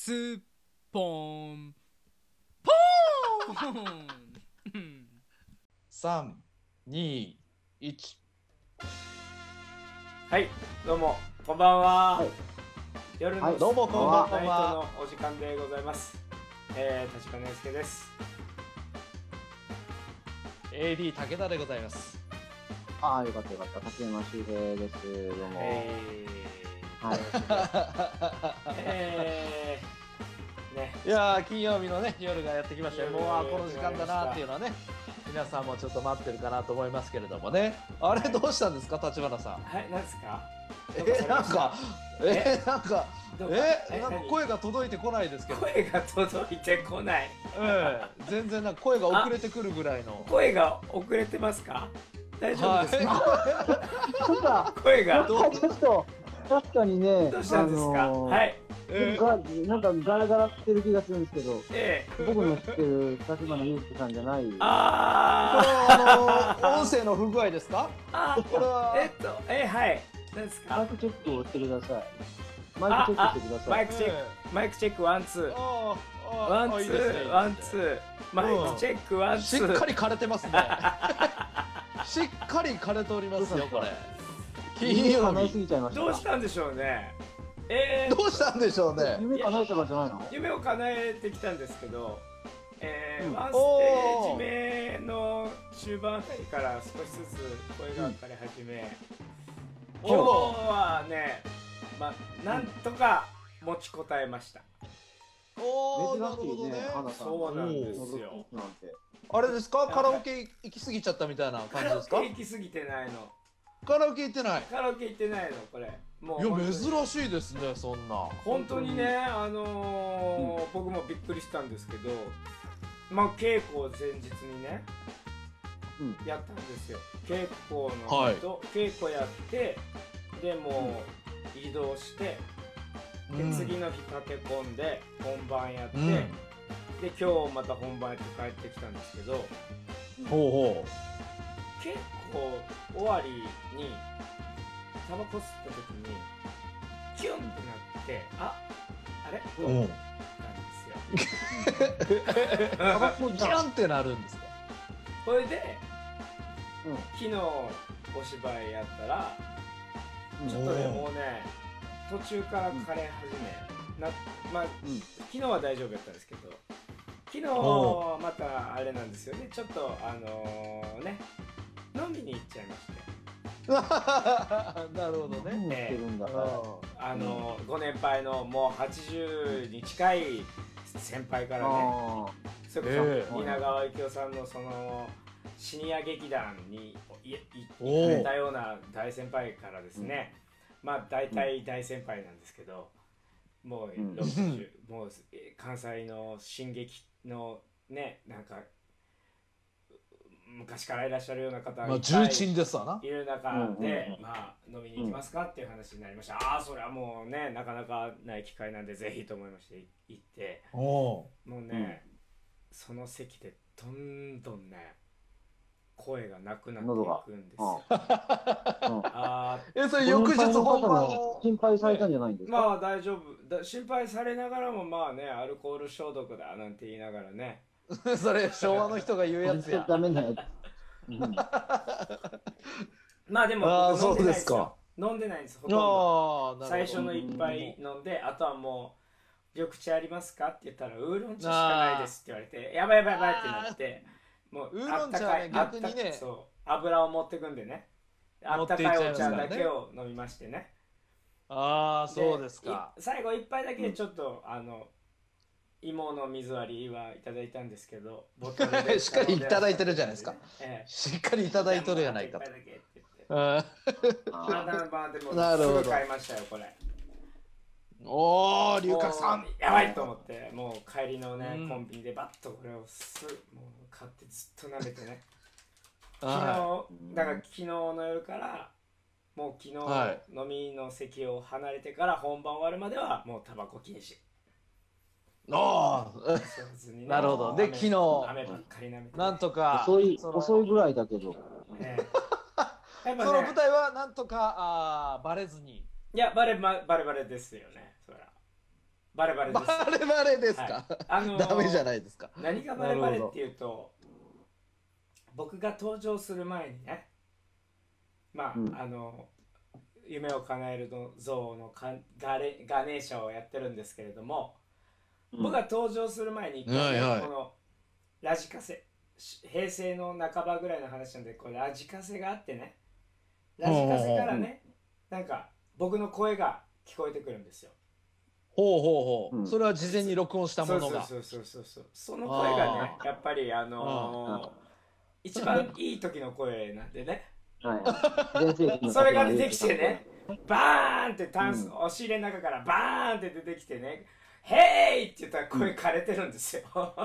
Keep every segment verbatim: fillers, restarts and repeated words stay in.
スッポンポーンさん、に、いち。 はい、どうも、こんばんは。 はい、 夜の、 はい、 どうもこんばんはナイトのお時間でございます。えー、立花祐介です。 エーディー 武田でございます。 ああ、よかったよかった。竹山周平です。どうも。 えー、 はい。 えー、ね。 いやー、金曜日のね、夜がやってきましたよ。もう夜があこの時間だなっていうのはね、皆さんもちょっと待ってるかなと思いますけれどもね。あれどうしたんですか、立花さん。 はい、なんですか。 え、なんか、え、なんか、 どうかえ、なんか声が届いてこないですけど。 声が届いてこない。 ええ、全然なんか声が遅れてくるぐらいの。 声が遅れてますか。大丈夫ですか。 ちょっと、 声が。 ちょっと、確かにね、 どうしたんですか。 あのー、 はい。 えー、なんかガラガラしてる気がするんですけど、 ええ、 僕の知ってる立花祐介さんじゃない。 あこれはあの音声の不具合ですか。 あ、 これはえっと、え、はい。なんですか。 マイクチェックをしてください。マイクチェックしてください。 マイクチェック、マイクチェックワンツー。 ああ、 ワンツいいですねー、ワンツー。マイクチェックワンツー。 しっかり枯れてますね。しっかり枯れておりますよ、これ。金曜叶いす日。 ぎちゃいました。 どうしたんでしょうね。えー、 どうしたんでしょうね。 夢叶えたからじゃないの？ 夢を叶えてきたんですけど、えーうんワンステージ目の終盤あたりから少しずつ声が枯れ始め、今日はね、まあ、なんとか持ちこたえました。 おお、なる珍しいねほどね。、 花さん。 そうなんですよ。 なんて。 あれですか、カラオケ行き過ぎちゃったみたいなカ感じですか。 ラオケ行き過ぎてないの。 カラオケ行ってない。 カラオケ行ってないの、これ。もいや、 本当に珍しいですね、そんな。 本当にね、あのー僕もびっくりしたんですけど、まあ稽古前日にね、 うんやったんですよ。稽古のはい後、稽古やってでもう移動して、で次の日駆け込んで本番やって、 うん、 で今日また本番やって帰ってきたんですけど、 ほうほ稽古終わりにタバコ吸った時にキュンってなって、あ、あれとう。 思っうん。 たんですよ。 タバコキじゃん。 ャンってなるんですか。 それでうん昨日お芝居やったらうんちょっとね、もうね途中から枯れ始めな、まあうん昨日は大丈夫やったんですけど、昨日おまたあれなんですよね、ちょっとあのーね飲みに行っちゃいまして、 なるほど何ね。 やってるんだ。 あのーご年配のもうはちじゅうに近い先輩からね、 あそれえこそ蜷川幸雄さんのそのシニア劇団にいいお行かれーたような大先輩からですね、まあ大体大先輩なんですけど、もううんろくじゅう、もうえー関西の新劇のね、なんか昔からいらっしゃるような方がまあ、 いっぱ重い鎮ですわな。 いる中うんうんで、 うんまあ飲みに行きますかっていう話になりました。ああ、それはもうね、なかなかない機会なんでぜひと思いまして行って、 おお。 もうね、その席でどんどんね声がなくなっていくんですよ。あえ、それ翌日本番を。 心配されたんじゃないんですか？ まあ大丈夫だ、心配されながらもまあね、アルコール消毒だなんて言いながらね、 それ昭和の人が言うやつや。 ダメなやつ。 まあでもあー僕飲んでないですそうですかよ。飲んでないんです、ほとんど。 ああ、な最るほど。 初の一杯飲んで、あとはもう緑茶ありますかって言ったらウーロン茶しかないですって言われて、やばいやばいやばいってなって、もうウーロン茶はねあったかい逆にねあったそう油を持ってくんでね、あったかいお茶だけを飲みましてね。 ああ、そうですか。 い最後一杯だけちょっと、あの芋の水割りはいただいたんですけど、ボトルでしっかりいただいてるじゃないですか。 ええ、 しっかりいただいとるやないかと一。杯だけって言って。 あまあまあでもなるほどすぐ買いましたよこれ。 おお、龍角さんもう。やばいと思って、もう帰りのね、 うんコンビニでバッとこれをすもう買ってずっと舐めてね。昨は日だから昨日の夜からもう昨は日飲みの席を離れてから本番終わるまではもうタバコ禁止。 い。ああ、 吸わずにねなるほど。で、 飴昨日、 飴ばっかり舐めて、 なんとか、 遅いその遅いぐらいだけど。 ね、やっぱそのね舞台はなんとかあーバレずに。 いやバレバレバレバレですよね、そりゃ。 バレバレです。 バレバレですか、 はいあのーダメじゃないですか。 何がバレバレっていうと、僕が登場する前にね、まあ、 うん、 あの夢を叶えるの像のかガレガネーシャをやってるんですけれども、 うん僕が登場する前に一回ね、 はいはいこのラジカセ、し平成の半ばぐらいの話なんで、これラジカセがあってね、ラジカセからね、なんか僕の声が聞こえてくるんですよ。 ほうほうほう、 うんそれは事前に録音したものが。 そうそうそうそうそう、その声がね、やっぱりあのー一番いい時の声なんでね。 はい。全盛期のそれが出てきてね、バーンってタンス、 うん押し入れの中からバーンって出てきてね、ヘイって言ったら声枯れてるんですよ。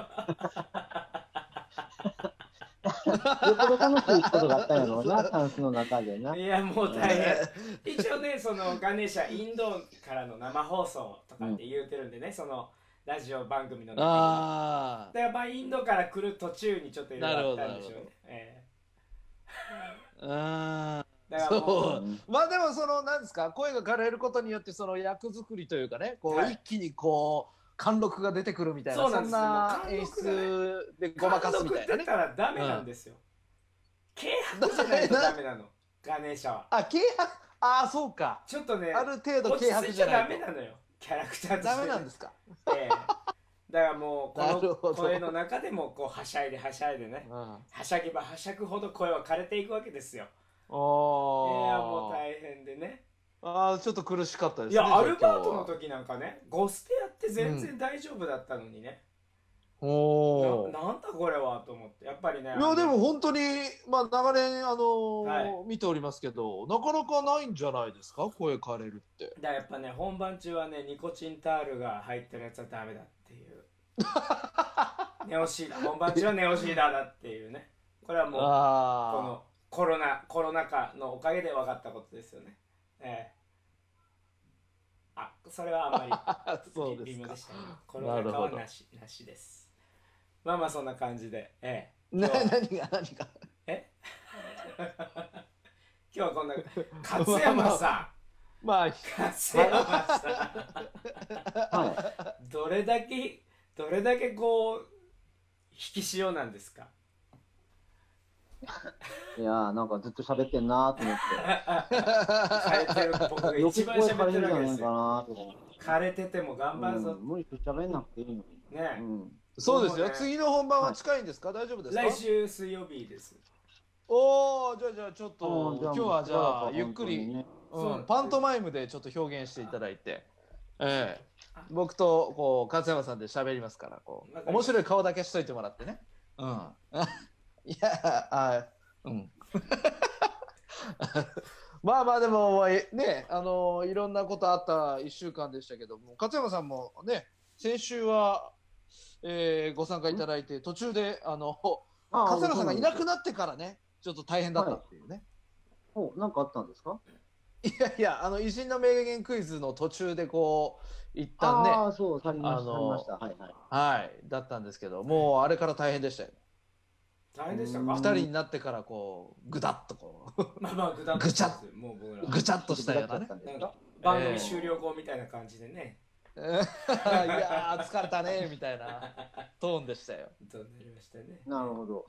よっぽど楽しいことがあったんやろうな、タンスの中でな。 いやもう大変。一応ね、そのガネーシャインドからの生放送とかって言うてるんでね、そのラジオ番組の中に。 あだからまあインドから来る途中にちょっといろいろあったんでしょうなるほどなるほね。えーあえだからもそううまあでもそのなんですか、声が枯れることによってその役作りというかね、こう、 はい一気にこう貫禄が出てくるみたいな、そんそうなんですよな演もう貫禄がね出でごまかすみたいなね。 貫禄って言ったらダメなんですよ。軽薄じゃないとダメなの。ガネーシャは。 あ、軽薄、ああそうか。 ちょっとね、 ある程度落ち軽薄着いちゃダじゃないとメなのよ。キャラクターとして、ね。 ダメなんですか。 ええだからもうこなるほどの声の中でもこうはしゃいではしゃいでね、 うん。 はしゃげばはしゃぐほど声は枯れていくわけですよ。いおやもう大変でね。 ああちょっと苦しかったですね。 いやアルバートのじゃあ今日は時なんかね、ゴスペやって全然大丈夫だったのにね。 おお。 ななんだこれはと思って、やっぱりね。 いやでも本当にまあ長年あのーはい見ておりますけど、なかなかないんじゃないですか、声枯れるって。 だからやっぱね、本番中はね、ニコチンタールが入ってるやつはダメだっていう。ネオシーダ、本番中はネオシーダだっていうね。これはもうこあのコロナコロナ禍のおかげで分かったことですよね。ええあ、それはあんまりあそうですか微妙で。したね。コロナ禍はなしなしです。まあまあそんな感じで、ええな今日何が何が。 え今日はこんな勝山さん。 まあ勝山さはん、どれだけどれだけこう引き潮なんですか。 い。いやー、なんかずっと喋ってんなーと思って。 枯れてる僕がよく一番喋って声枯れるんじゃないかるわけですよ。 なーと思って。 枯れてても頑張るぞ、 うん無理して喋んなくていいのに。 ねう、ん。 そうですよ。 そうね次の本番は近いんですか、大丈夫ですか。 来週水曜日です。 おお、じゃあじゃあちょっあとーじゃあ今日はじゃあもうゆっくり、 ねそううん、パントマイムでちょっと表現していただいて、ええ僕とこう勝山さんで喋りますから、こうわかりました面白い顔だけしといてもらってね。うん。いやあうん。まあまあでもね、あのいろんなことあったいっしゅうかんでしたけども、勝山さんもね先週は、えーご参加いただいて、途中であのあー勝山さんがいなくそうなってからねちょっと大変だったっていうね。 お、なんかあったんですか。 いやいや、あの偉人の名言クイズの途中でこう一旦ね、 ああ、そう、されました。 あのされました。はいはい。 はいだったんですけど、もうあれから大変でしたよ。 大変でしたか。 うん二人になってからこうぐだっとこうまあまあぐだっとぐちゃですもう僕らぐちゃっとしたようなね。 ったんですかなんか。番組終了後みたいな感じでね、 いやー疲れたねみたいなトーンでしたよ。 となりましたね。 なるほど。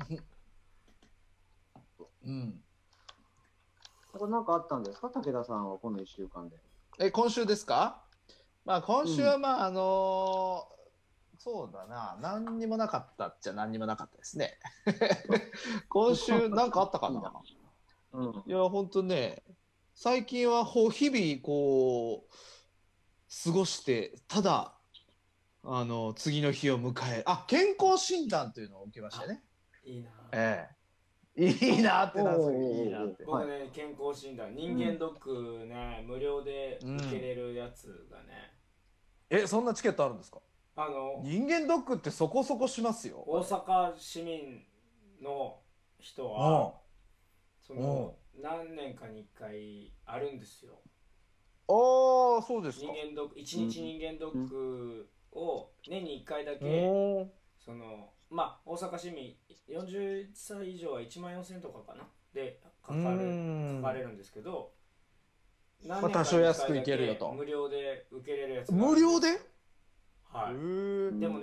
うん。 これなんかあったんですか、武田さんはこの一週間で。 え今週ですか。まあ今週はまあ、あのーそうだな、何にもなかったっちゃ何にもなかったですね。今週なんかあったかな。 うん。 いや本当ね、最近はこう日々こう過ごしてただあの次の日を迎え、あ健康診断というのを受けましたね。 いいな。 ええ、いいなってなんですよ。 おーいいなって。 僕ね、健康診断、人間ドックね、無料で受けれるやつがね、 えそんなチケットあるんですか。 あの人間ドックってそこそこしますよ。 大阪市民の人うんはその何年かにいっかいあるんですよ。 ああそうですか。 人間ドック一日人間ドックを年にいっかいだけ、 おーそのまあ大阪市民よんじゅっさい以上はいちまんよんせんとかかなでかかるうんかかれるんですけど、何まあ多少安くいけるよと無料で受けれるやつがある無料で。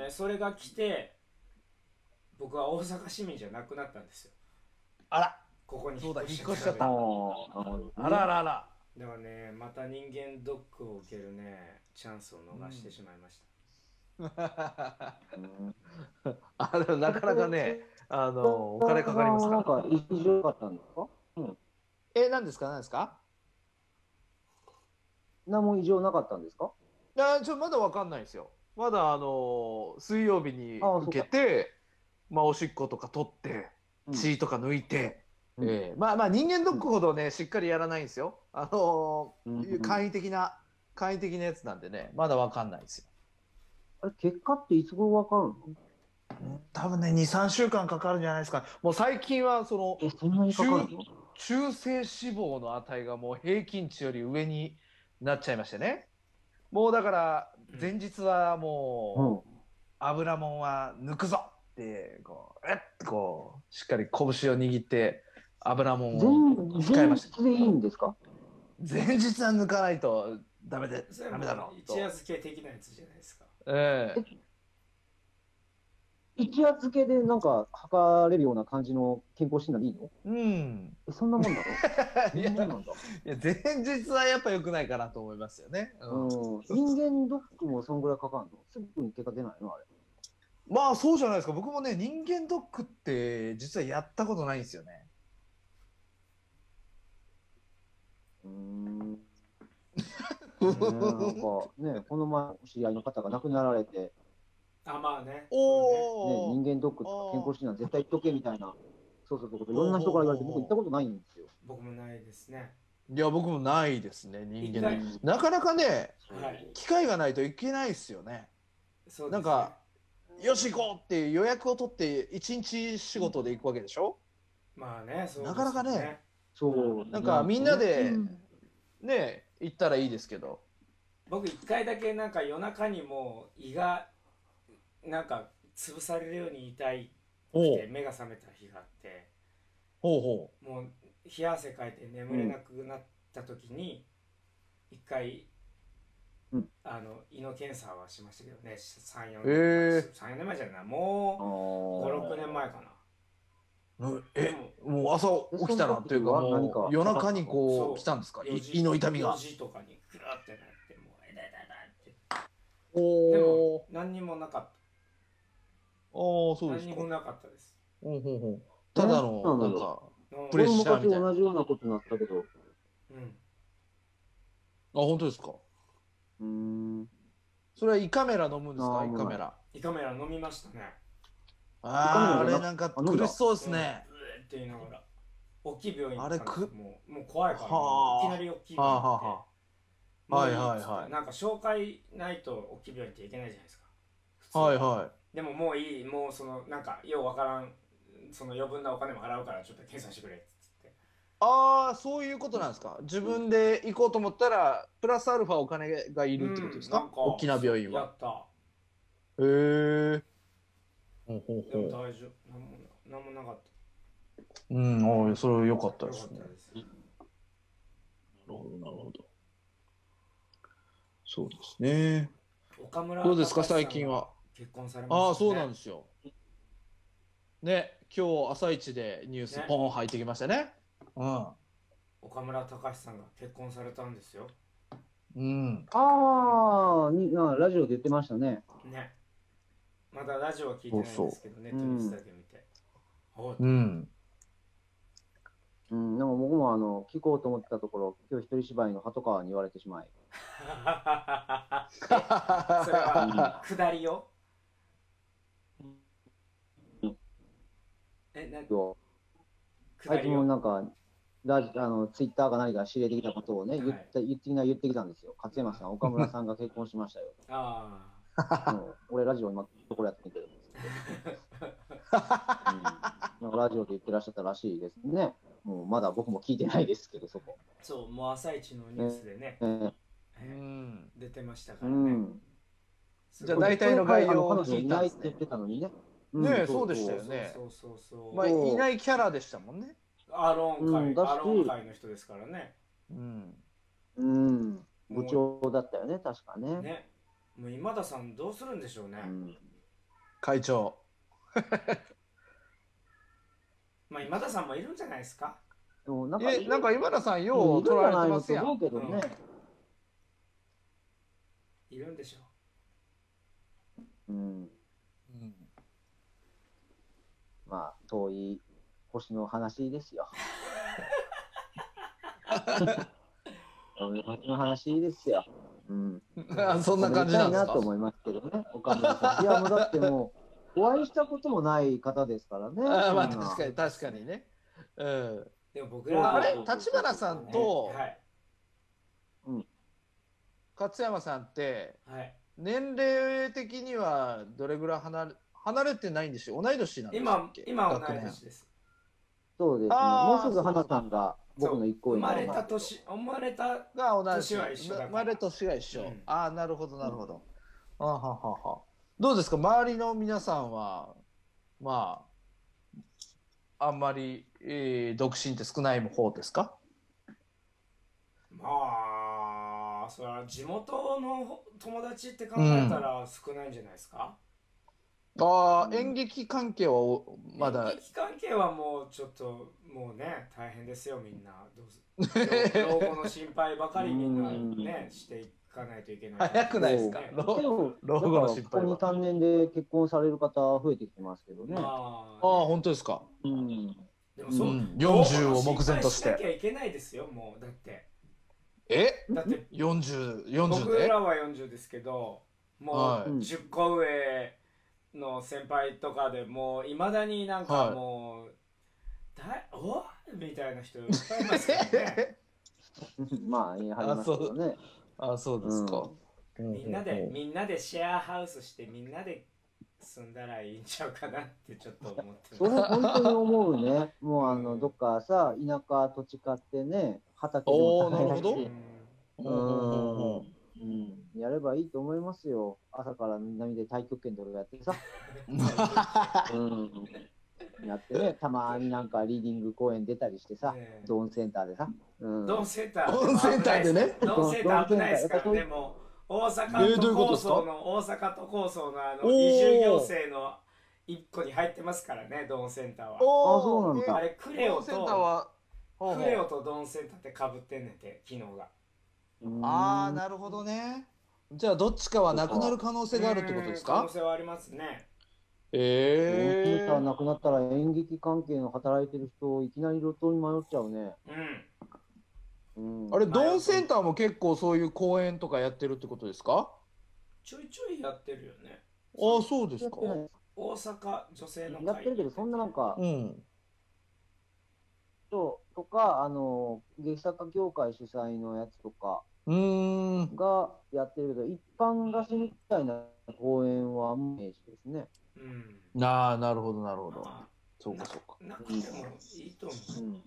ねそれが来て僕は大阪市民じゃなくなったんですよ。 あら、 ここにそうだ引っ越引っ越しちゃったああ、 だあらあらあら。 からねまた人間ドックを受けるねチャンスを逃してしまいました、 うんあれなかなかね、あのお金かかりますなんから。 か異常だったんですか？うん。 え、何ですか何ですか？ 何も異常なかったんですか？ いや、ちょまだわかんないですよ。まだあの水曜日にああ受けて、まあおしっことか取ってうん血とか抜いて、 うんえーまあまあ人間ドックほどねしっかりやらないんですよ。あのうん簡易的な簡易的なやつなんでね、まだわかんないですよ。 あれ、結果っていつ頃わかるの？ 多分ねに、さんしゅうかんかかるんじゃないですか。もう最近はそのえ、そんなにかかるの？ 中性脂肪の値がもう平均値より上になっちゃいましてね。もうだから前日はもう油もんは抜くぞってこうえっとこうしっかり拳を握って油もんを前前控えました。 日でいいんですか？ 前日は抜かないとダメでそれダメだろうと一。夜漬け的なやつじゃないですか。 ええ一夜漬けでなんか測れるような感じの健康診断でいいの？ うん。 え、そんなもんなの？そんいやなもんなんだ。 いや前日はやっぱ良くないかなと思いますよね。うんうん。人間ドックもそんぐらいかかるの？すぐに結果出ないのあれ？ まあそうじゃないですか。僕もね人間ドックって実はやったことないんですよね。 うーん。ねえ、なんかね、この前お知り合いの方が亡くなられて、ね、 あ、まあね。 おお、 人間ドックとか健康診断絶対行っとけみたいな、そうそうそう、いろんな人から言われて、僕行ったことないんですよ。 僕もないですね。 いや僕もないですね人間一回ドック。なかなかねはい。 機会がないといけないですよね。 そうですね。 なんかよし行こうっていう予約を取って一日仕事で行くわけでしょ。 まあね、そうですよなかなかね。 そう。 なんかみんなでうんね行ったらいいですけど。 僕一回だけなんか夜中にもう胃がなんか潰されるように痛いほうくて目が覚めた日があって、 ほうほもう冷や汗かいて眠れなくなった時に一回、 うんあの胃の検査はしましたけどね、さん、よねんへえまえ、さん、よねんまえじゃない、もうご、ろくねんまえかな。 う。えでももう朝起きたらっていうかその時は何かもう夜中にこそうう来たんですかよじ胃の痛みがよ。じとかにグラってなってもうえだいだいだいっておでおも。何にもなかった。 ああそうですか。 何にもなかったです。 ほうほうほう。ただのそうなだなんんかうんプレッ俺もシャーみたいな。あ昔同じようなことになったけど、 うん。 本当ですか。 うーん。 それは胃カメラ飲むんですかあー胃カメラ。 胃カメラ飲みましたね。 あああ胃カメラれなんかあ飲んだ苦しそうですね。 うんうえって言いながら。大きい病院行ったんですあれくもうもう怖いから、 はあいきなり大きいはあ病院行って。 はあはもうはいはいっつってはいなんか紹介ないと大きい病院って行けないじゃないですか。普通あ。はいはでももういい、もうそのなんかようわからん、その余分なお金も払うからちょっと検査してくれっつって。 い。ああそういうことなんですか。自分で行こうと思ったらプラスアルファお金がいるってことですか。 うんなん大きな病院やは。 った。 へえ。ほうほうでもほう。 大丈夫。なんもな、なんもなかった。 うん、ああそれは良かったよですね。 かったです。 なるほどなるほど。そうですね。 岡村どうですか隆史さんが最近は。 結婚されましたね。 ああそうなんですよ。ね今日朝一でニュースねポン入ってきましたね。 岡村隆史さんが結婚されたんですよ。 うん。うん。 あーにあ、ラジオで言ってましたね。 ね。まだラジオは聞いてないんですけど、ネットニュースだけ見て。おううん。 うん、でも僕もあの聞こうと思ってたところ、今日一人芝居の鳩川に言われてしまい。 それは下りよ。え、な今日下りよ。 最近もなんかラジあのツイッターか何か知れてきたことをね、 はい言って言ってきな言ってきたんですよ。勝山さん、岡村さんが結婚しましたよ。 あうん俺ラジオ今ところやってみてるんですけど、うん、なんかラジオで言ってらっしゃったらしいですね。もうまだ僕も聞いてないですけど、そこ。 あ、そう、もう朝一のニュースでね、 えーうえん。 出てましたかうらね。 ん。 じゃあすごい大体の概要を彼女い聞いたんですねないって言ってたのにね。 ねえんそうでしたよねそうそうそうそう。 まあいないキャラでしたもんね。 アローン会、 うんだしアローン会の人ですからね。 うん。 うん。部長だったよね、確かね。 ね。もう今田さんどうするんでしょうね。 うん会長。 まあ今田さんもいるんじゃないですか。 でもなんかえ、なんか今田さん、 いよう取られてますやん。 るんじゃないのと思うけどね。 いるんでしょうん。 うんまあ、遠い星の話ですよ。遠い星の話ですよ。うん。 あ、そんな感じなんですかおめでたいなと。思いますけどね、岡村さん。いや、もうだってもう、お会いしたこともない方ですからね。 あ、まあそんな確かに確かにね。うん。 でも僕らあれ、立花さんとはい勝山さんってはい年齢的にはどれぐらい離れ離れてないんでしょう。同い年なんでしたっ今け？ 今同い学年年です。 そうですね。 あーもうすぐ花さんが僕の一個生ま上になるれた年生まれたが同じ年は一緒だから生まれ年が一緒。 うんああ、なるほどなるほど。あははは。どうですか、周りの皆さんはまああんまり、えー独身って少ない方ですか？ まあそれは地元の友達って考えたら少ないんじゃないですか。 ああ、演劇関係はおまだ演劇関係はもうちょっともうね大変ですよみんな。どうす老後の心配ばかりみんなねしていかないといけない。 早くないですか？ ねでも、 老後の心配はだからここに、さんねんで結婚される方増えてきてますけどね。 まあ、 ああ、本当ですか。 うん。 でもそう、 うんよんじゅうを目前として老後の心配しなきゃいけないですよもうだってえだってよんじゅう、よんじゅうで僕らはよんじゅうですけどもはうじゅっこ上の先輩とかでもういまだになんかもう、だおみたいな人いっぱいいますからねまあ、言い張りますけどね。 ああ、そうですか。 みんなでみんなでシェアハウスしてみんなで住んだらいいんちゃうかなってちょっと思ってそれます。 本当に思うね。もうあの、 うんどっかさ、田舎土地買ってね、畑でもおーなるほど耕して、うん、うん、やればいいと思いますよ。朝から波で太極拳とかやってさ、うん、やってね、たまになんかリーディング公演出たりしてさ、 ねえドーンセンターでさ、うん、 ドンセンタードンセンターでねドンセンター危ないですからドンセねもう大えー阪都構どういうことですか想の大阪都構想のあのおー移住行政の一個に入ってますからねドンセンターは。 おあそうなんだあれクレオセンターとはほうほうクレオとドンセンターってかぶってんねんて機能が。 うんああ、なるほどね。じゃあどっちかはなくなる可能性があるってことですうん可能か？ 性はありますね。 ドーンえセンターえなくなったら演劇関係の働いてる人、いきなり路頭に迷っちゃうね。 うんうん、 あれ、ドンセンターも結構そういう公演とかやってるってことですか？ ちょいちょいやってるよね。 ああ、そうですか。 やってない大阪女性の会やってるけど、そんななんか、 うん。 そうとか、あの、劇作家協会主催のやつとかうーん。 がやってるけど、一般出しみたいな公演はあんまりですね。 うんああ、なるほど、なるほど。 まそうか、そうか。 あなくてもいいと思う。 うん、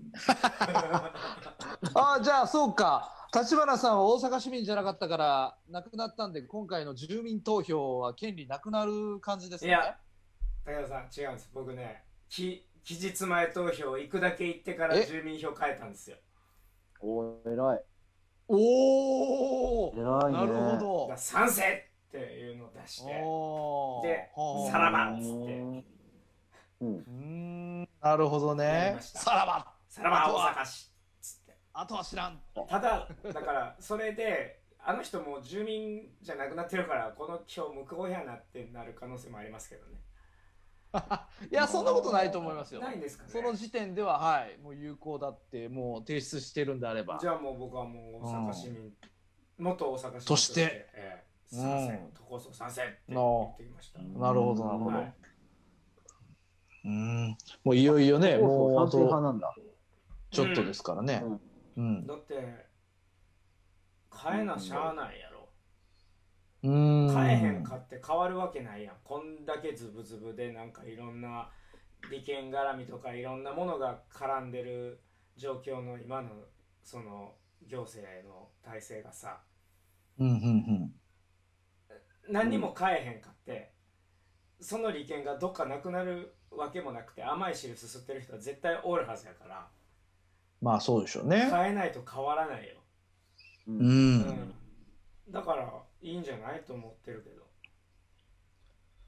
ああ、じゃあ、そうか。立花さんは大阪市民じゃなかったから、亡くなったんで、今回の住民投票は権利なくなる感じですね。 いや武田さん違うんです。僕ねき期日前投票行くだけ行ってからえ住民票変えたんですよ。 おー、偉い。 おお、 偉いね。 なるほだかどら。賛成っていうのを出しておーではあさらばっつってうん。 うーん、なるほどやりねま。したさらば。 さらば大阪市っつって。 あとは知らん。 ただだからそれであの人も住民じゃなくなってるからこの票無効やなってなる可能性もありますけどね。 いや、そんなことないと思いますよ。 ないんですかね。 その時点では、はい、もう有効だって、もう提出してるんであれば。 じゃあもう僕はもう大阪市民、元大阪市民としてえー賛成、 うん都構想賛成って言ってきました。 なるほど、なるほど。 はい、 うーん、もういよいよね、 そうそうもうあ賛成派となんだ。 ちょっとですからね。うん。 だって変えなしゃあないやろ。 うーん。 変えへんかって変わるわけないやん。こんだけズブズブでなんかいろんな利権絡みとかいろんなものが絡んでる状況の今のその行政の体制がさ、 うん、うん、うん。 何にも変えへんかってその利権がどっかなくなるわけもなくて甘い汁すすってる人は絶対おるはずやからまあ、そうでしょうね。 変えないと変わらないよ。 う。 うんん。 うん、だからいいんじゃないと思ってるけど。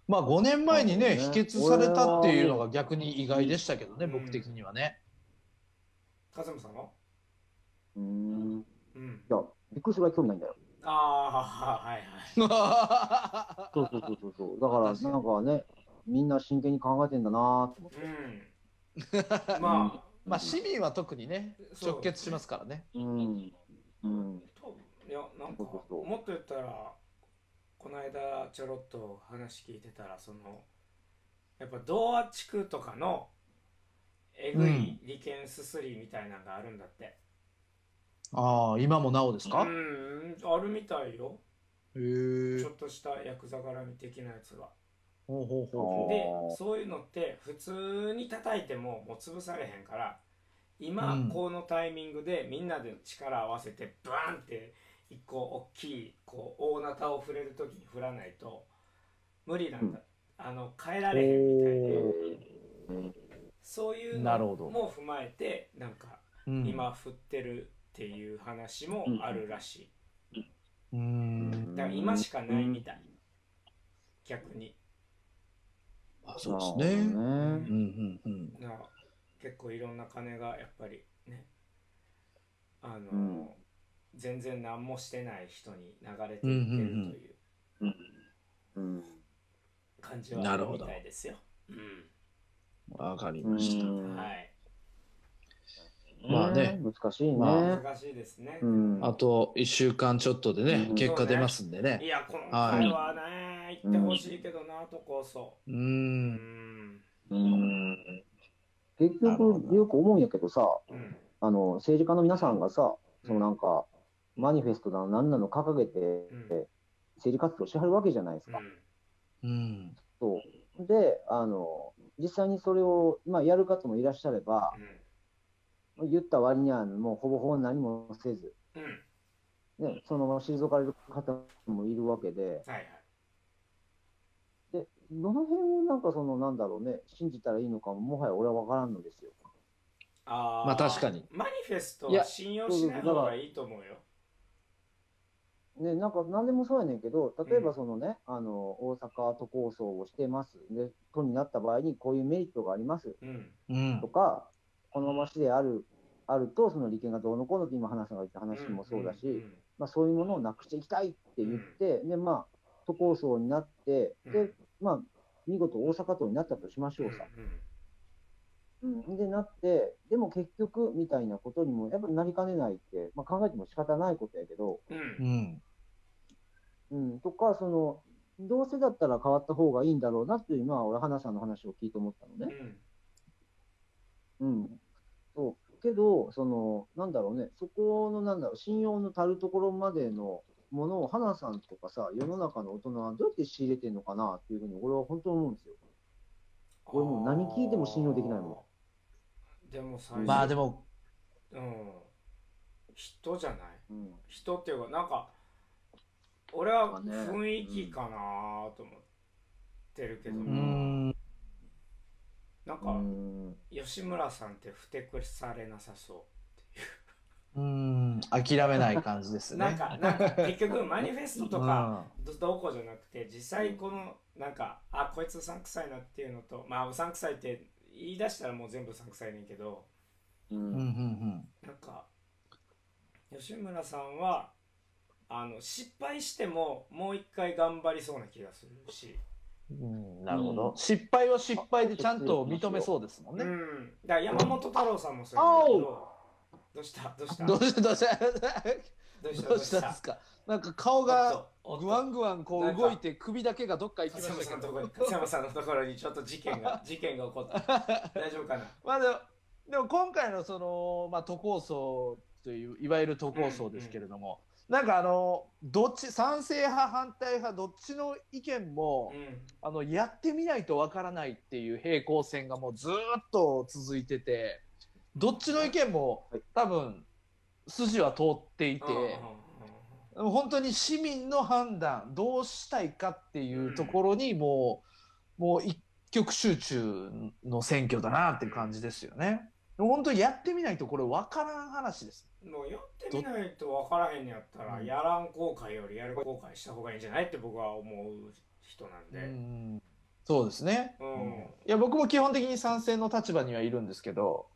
まあごねんまえにね、 なるほどね否決されたっていうのが逆に意外でしたけどね、 うん僕的にはね。 風間さんは？ うーん。いうん。 や、びっくりするぐらい興味ないんだよ。 ああ、はいはい。 そうそうそうそうそう。だから、なんかね、みんな真剣に考えてんだなーって思って。 うん。まあ、 まあ市民は特にね、 そう直結しますからね。 うん。うん。 といや、なんか、 そうそうそうもっと言ったら、この間ちょろっと話聞いてたら、その、やっぱ童話地区とかのえぐい利権すすりみたいなのがあるんだって。 ああ、今もなおですか？ うん、あるみたいよ。 へえ。 ちょっとしたヤクザ絡み的なやつが。 ほうほうほうほであーそういうのって普通に叩いてももう潰されへんから今、 うんこのタイミングでみんなで力合わせてバーンって一個大きいこう大なたを振れる時に振らないと無理なんだ、あの変えられへんみたいで、 うんそういうなるほどのも踏まえてなんかう。うん、 今振ってるっていう話もあるらしい。 うーん。 だから今しかないみたい、逆に。 あ、そうですね。 なるほどね。 うんうんうん。 だから結構いろんな金がやっぱりねあの、 うん全然何もしてない人に流れていってるといううん。 感じはあるみたいですよ。うんわかりました。 うんはい。 まあね難しいね。 まあ難しいですね。 うん。 あといっしゅうかんちょっとでね、 うん結果出ますんでいね。 やこの回はね、行ってほしいけどなとこそう。 うー。 うんん。 うん結なるほど局、よく思うんやけどさ、 うん。 あの、政治家の皆さんがさ、そのなんか、マニフェストだの何なの掲げて、 うん政治活動しはるわけじゃないですか。 うん。 うん。 そう。で、あの、実際にそれを、まあ、やる方もいらっしゃれば、言った割にはもうほぼほぼ何もせず、 うん。 ね、そのまま退かれる方もいるわけで、 はいはい。 で、どの辺をなんかその、なんだろうね、信じたらいいのかも、もはや俺は分からんのですよ。 あーまあ確かにマニフェストは信用しない方がいいと思うよ。 ね、なんか何でもそうやねんけど、例えばそのね、あの、大阪都構想をしてます。で、都になった場合にこういうメリットがありますうん。 うんと。か、このまま市である、あると、その利権がどうのこうのって今、花さんが言った話もそうだし、 んまあそういうものをなくしていきたいって言って、で、まあ、都構想になって、で、まあ、見事大阪都になったとしましょうさ。うん、で、なって、でも結局、みたいなことにも、やっぱりなりかねないって、まあ考えても仕方ないことやけど、 うん。う。 うんん。 うん、とか、その、どうせだったら変わった方がいいんだろうなっていうのは、俺、花さんの話を聞いて思ったのね。うん。そう。けど、その、なんだろうね、そこの、なんだろう、信用の足るところまでのものを、花さんとかさ、世の中の大人はどうやって仕入れてんのかなっていうふうに、俺は本当に思うんですよ。俺もう何聞いても信用できないもん。 でも最初まあでも、 うん、人じゃないうん。 人っていうかなんか俺はなんかね雰囲気かなと思ってるけどうな、 ん。 なんかうん。 吉村さんってふてくされなさそううん。諦めない感じですね。 なんかなんか結局マニフェストとかうんどどうこうじゃなくて実際このなんかあこいつうさんくさいなっていうのとまあうさんくさいって言い出したらもう全部うさんくさいねんけどう。 うんうんんなんか吉村さんはあの失敗してももう一回頑張りそうな気がするし、 うん。なるほど。 うん失敗は失敗でちゃんと認めそうですもんね。 うん、だから山本太郎さんもそうやねんけどどうしたどうしたどうしたどうしたどうしたどうしたんですか。なんか顔がおっとぐわんぐわんこう動いて首だけがどっか行きま勝したけど。 山さんのところに勝山さんのところにちょっと事件が事件が起こった大丈夫かなまあでもでも今回のそのまあ都構想といういわゆる都構想ですけれども、なんかあのどっち賛成派反対派どっちの意見も、 うんあのやってみないとわからないっていう平行線がもうずーっと続いてて、どっちの意見も多分筋は通っていて、本当に市民の判断どうしたいかっていうところにもう、もう一極集中の選挙だなっていう感じですよね。本当にやってみないとこれ分からん話です。 もうやってみないと分からへんのやったらうんやらん後悔よりやる後悔した方がいいんじゃないって僕は思う人なんで、 うんそうですね。 うんいや、僕も基本的に賛成の立場にはいるんですけど、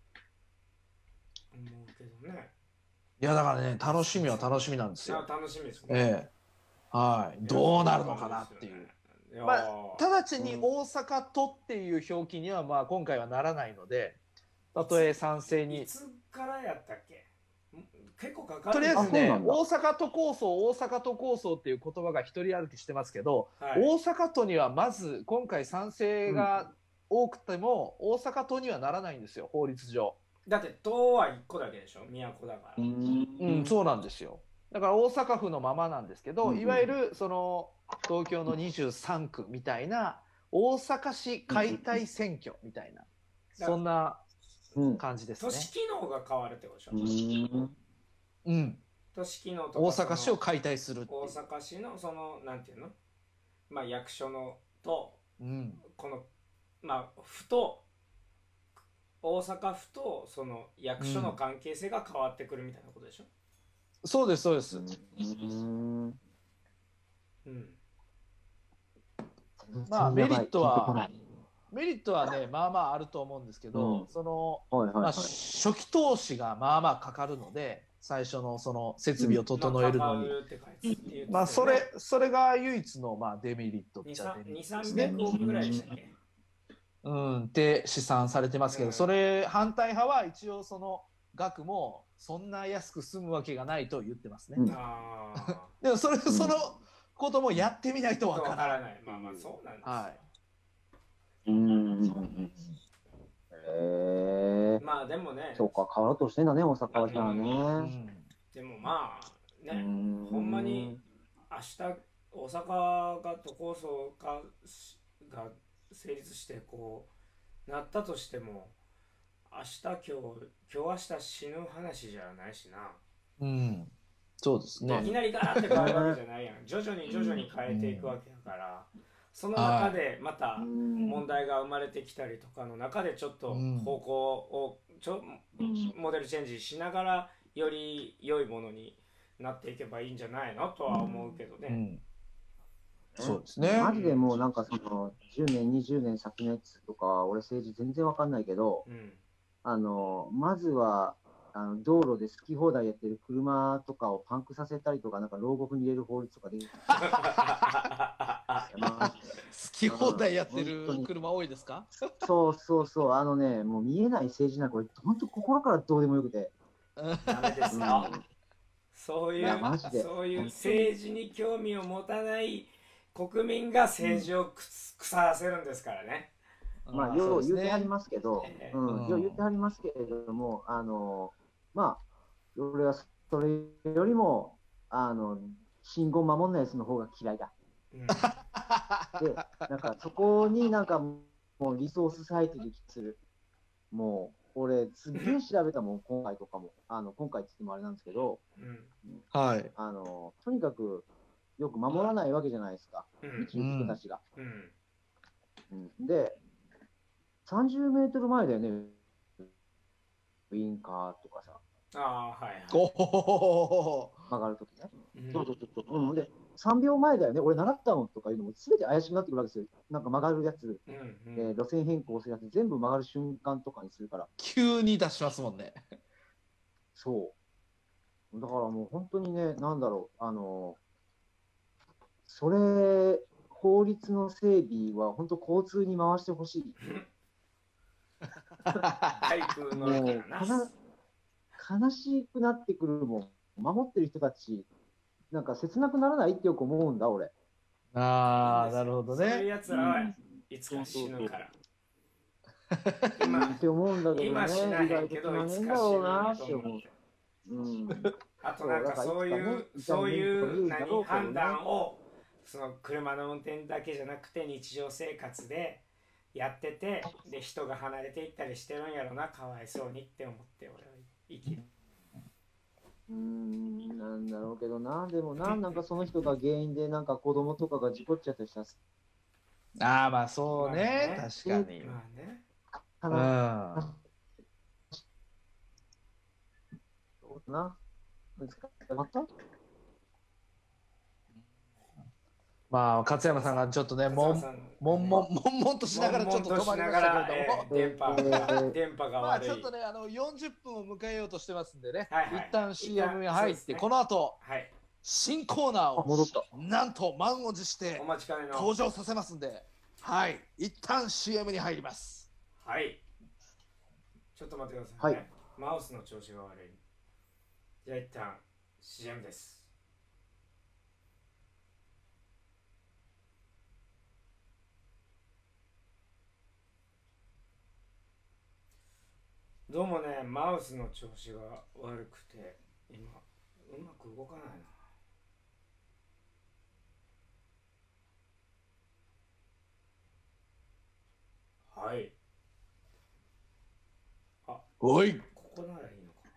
思うけどね。 いや、だからね、楽しみは楽しみなんですよ。 あ、楽しみですね。 ええ。はい。どうなるのかなっていう。 いやまあ、直ちに大阪都っていう表記には、まあ、今回はならないので、たとえ賛成いに。 つからやったっけ？結構かかる。 とりあえずね、 あそうなんだ大阪都構想、大阪都構想っていう言葉が一人歩きしてますけど、 はい大阪都にはまず今回賛成が多くても、大阪都にはならないんですよ、法律上。 だって都はいっこだけでしょ、都だから。 うん、そうなんですよ。だから大阪府のままなんですけど、 うんいわゆるその東京のにじゅうさん区みたいな大阪市解体選挙みたいな、そんなうん。 感じですね。 都市機能が変わるってことでしょ。 うん。 うん、 都市機能とか大阪市をその解体するっていう。 大阪市のそのなんていうの、まあ役所のとうん、 このまあ府と大阪府とその役所の関係性が変わってくるみたいなことでしょ。 そうですそうです。 うん。 うん。 まあメリットは聞いてこないメリットはね、まあまああると思うんですけど、 うんその、 はいはいはい。 まあ、初期投資がまあまあかかるので、最初のその設備を整えるのに。 まあ、って書いて言ってたよねまあそれ、それが唯一のまあデメリットっちゃデメリに、 ットです 300 ね。 億ぐらいでしたっけ？ うん、って試算されてますけど、 うんそれ反対派は一応その額もそんな安く済むわけがないと言ってますね。 うんああ。 でもそれ、そのこともやってみないとわわかない。 かららない。まあまあそうなんですよ。 はい。 うん。へえ。 まあでもね、 そうか、変わろうとしてんだね、大阪はじゃあうね。 ん、 でもまあね、 うんほんまに明日大阪が都構想がが成立してこうなったとしても、明日今日今日明日死ぬ話じゃないしな。 うん、そうですねいき。なりガーって変わるわけじゃないやん。徐々に徐々に変えていくわけだから、その中でまた問題が生まれてきたりとかの中でちょっと方向をちょモデルチェンジしながらより良いものになっていけばいいんじゃないのとは思うけどね。 うん、そうですね。 マジでもうなんかそのじゅうねん、にじゅうねん先のやつとか、俺政治全然わかんないけど、 うん。 あの、まずは、あの道路で好き放題やってる車とかをパンクさせたりとか、なんか牢獄に入れる法律とかで、ま好き放題やってる車多いですか？ そうそうそう、あのね、もう見えない政治なんか、俺、本当心からどうでもよくて。 ダメですよ。そういいうやマジでそういう政治に興味を持たない国民が政治をくす腐らせるんですからね。 まあ、よう言うてはりす。 ますけど、 ええうん、よう言うてはりますけれども、あの、まあ、俺はそれよりも、あの、信号守んないやつの方が嫌いだ。 うんで、なんかそこになんかもうリソース割いてる気する。もう、俺、すっげえ調べたもん、今回とかも。あの、今回って言ってもあれなんですけど、 うんはい。 あの、とにかく、よく守らないわけじゃないですか、 うん道行く人たちが。 うんうんで、さんじゅうメートル前だよね、ウインカーとかさ、 ああはいはい。 おお。 曲がるときね。 うんそうそうそうそう。うん、で、さんびょうまえだよね、俺習ったのとかいうのもすべて怪しくなってくるわけですよ。なんか曲がるやつ、 うんえー路線変更するやつ、全部曲がる瞬間とかにするから。 急に出しますもんね。 そう。だからもう本当にね、なんだろう、あの、それ、法律の整備は本当交通に回してほしい。 対空のもうやからな。 かな悲しくなってくるもん。守ってる人たち、なんか切なくならないってよく思うんだ、俺。 ああ、なるほどそういうね。 やつらはいつか死ぬから。今って思うんだけどね、 今しない意外けどと大変いつか死ぬだろうなって思うと思って。。 うん。 あとなんかそういうそういう何判断をその車の運転だけじゃなくて日常生活でやってて、で人が離れていったりしてるんやろな、かわいそうにって思って俺は生きる。 うーん、なんだろうけどな、でもな、なんかその人が原因でなんか子供とかが事故っちゃったりしたら、 ああ、まあそうね。 まあね確かに。 まあね。 うかな、 ん。 そうだな。難しかったまあ勝山さんがちょっとね、もんもんもんもんもんとしながらちょっと止まりましたけれども、 電波が電波がまあ悪い。 ちょっとね、あのよんじゅっぷんを迎えようとしてますんでね、 はいはい一旦 シーエム に入って、 一旦そうですねこの後はい。 新コーナーあを戻った。 なんと満を持してお待ちかねの。 登場させますんで、はい、一旦 シーエム に入ります。 はい。ちょっと待ってくださいね。 はいマウスの調子が悪い。じゃあ一旦 シーエム です。どうもね、マウスの調子が悪くて、今、うまく動かないな。はい。あ、 おい、 ここならいいのか。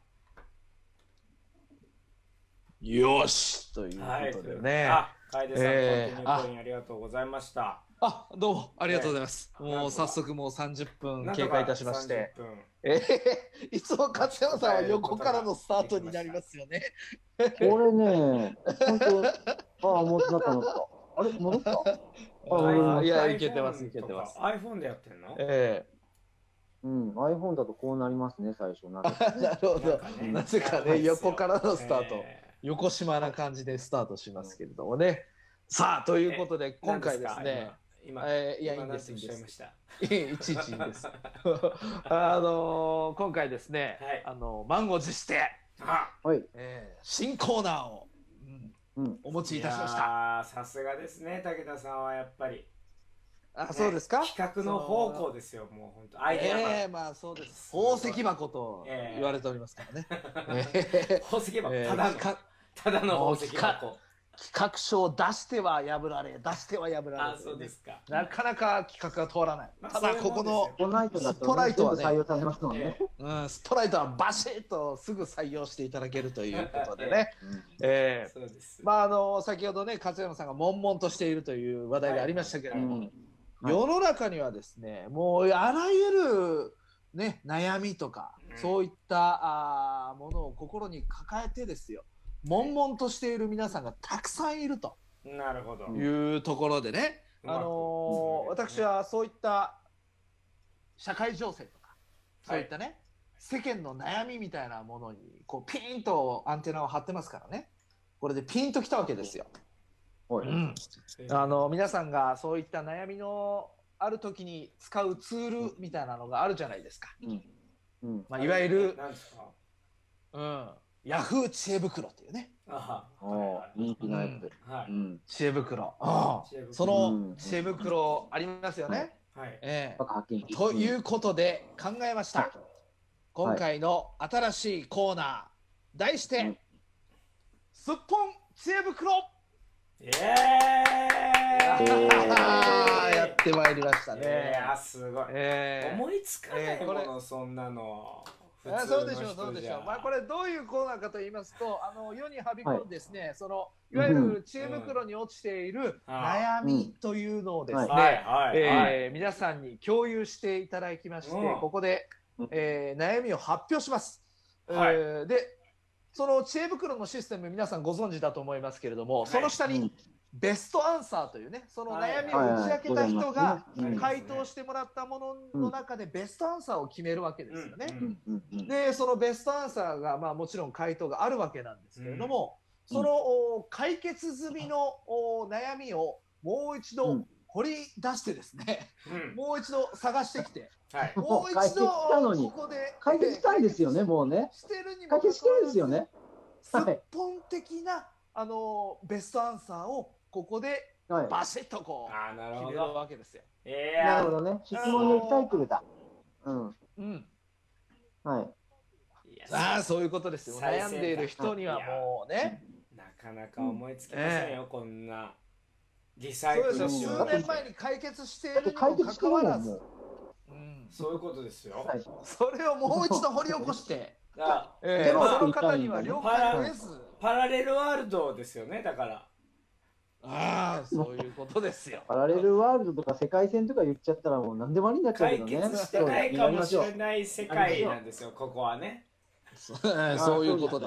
よしというはい。 ことでね。 あ、楓さん、 えーコンティニューコインありがとうございました。 あ、どうもありがとうございます。 ええもう早速もうさんじゅっぷんなんとか経過いたしまして、 さんじゅっぷんえー、いつも勝山さんは横からのスタートになりますよね。 これね、本当、ああ、もうなったなった。あれ、戻ったあああ、 いやいけてますいけてます。 iPhone でやってんの？ えうん、iPhone だとこうなりますね、最初。なんかえなるほど。 ねなぜかね、横からのスタート、 え横島な感じでスタートしますけれどもね。さあ、ということで、 ー今回ですね、 今、 えーいや、いい今んです、いいんです何とおっしゃいま。した。 いちいちいいんです。あのー今回ですね、 はいあの満を持して、 あ、 はい。 えー新コーナーを、うんうん。 お持ちいたしました。 やーさすがですね、武田さんはやっぱり。 あ、 ねそうですか。 企画の方向ですよ、もう本当。アイデアマンええまあそうです。宝石箱とええ言われておりますからね。え宝石箱、 えただの、 企ただの宝石箱。 画書を出しては破られ、出しては破られあ、 てそうですか。 なかなか企画が通らない。 まあただここの、 ストライトだストライトはねと全部採用されますもんね。 うん、ストライトはバシッとすぐ採用していただけるということでね。ええそうです。 まああの先ほどね勝山さんが悶々としているという話題がありましたけれども、 うん。はい世の中にはですねもうあらゆるね悩みとか、 うんそういったあーものを心に抱えてですよ悶々としている皆さんがたくさんいるとなるほど。 いうところでね、 うまくあのーうん私はそういった社会情勢とかそういったね、世間の悩みみたいなものにこうピーンとアンテナを張ってますからねこれでピンときたわけですよ。 はい。 うんあの皆さんがそういった悩みのある時に使うツールみたいなのがあるじゃないですか。 うん。うん。 まあ、いわゆる、 なんですか？ うん、ヤフー知恵袋っていうねあああ、人気なやつ。 はいう。 ん。 知恵袋、うん知恵袋そうんの知恵袋ありますよね。 はい。 えバカ発見えということで考えました。今回の新しいコーナー題して、 うんすっぽん知恵袋イエーイ。 やってまいりましたいね。 やすごい。 ええ思いつかないえーこれものそんなの。 あそうでしょう、 普通の人そうでしょう。 じゃまあ、これどういうコーナーかと言いますと、あの世にはびこるですね、そのいわゆうんる知恵袋に落ちているあ悩みというのをですね、 うんはいはいえはい。 ー皆さんに共有していただきまして、 うんここで、えー悩みを発表します。 はいえーで、その知恵袋のシステム皆さんご存知だと思いますけれども、 いその下にうんベストアンサーというね、その悩みをはい打ち明けた人がはいはい回答してもらったものの中でベストアンサーを決めるわけですよね。 うんうんうん。 でそのベストアンサーが、まあ、もちろん回答があるわけなんですけれども、 うんその、お解決済みのお悩みをもう一度うん掘り出してですね、 うんもう一度探してきてはい。 もう一解決度したのにここで解決したんですよね、もうね。 してるにも解決してるんですよね。 すっぽん的なあのベストアンサーをここではい。 バシッとこうあーなる決めるほど。 わけですよ。 いなやるほどね。質問のリサイクルだ。うん。 うん、 はい。 いやああそういうことですよ。 最先端悩んでいる人にはもうね。 なかなか思いつきませんよ、 えこんなリサイそうですよ。 クルしよう数年前に解決していだってるにもか解決してるもん、 かわらずも、 うん、 そういうことですよ。 う。はい。 それをもう一度掘り起こして、 だからえでもーその方には了解を得ず、 パラレルワールドですよね、だから。 ああそういうことですよ。 パラレルワールドとか世界線とか言っちゃったらもう何でもありになっちゃうけ解どね。 決してないかもしれい。 ない世界なんですよ、ここはね。 そうそういうことです。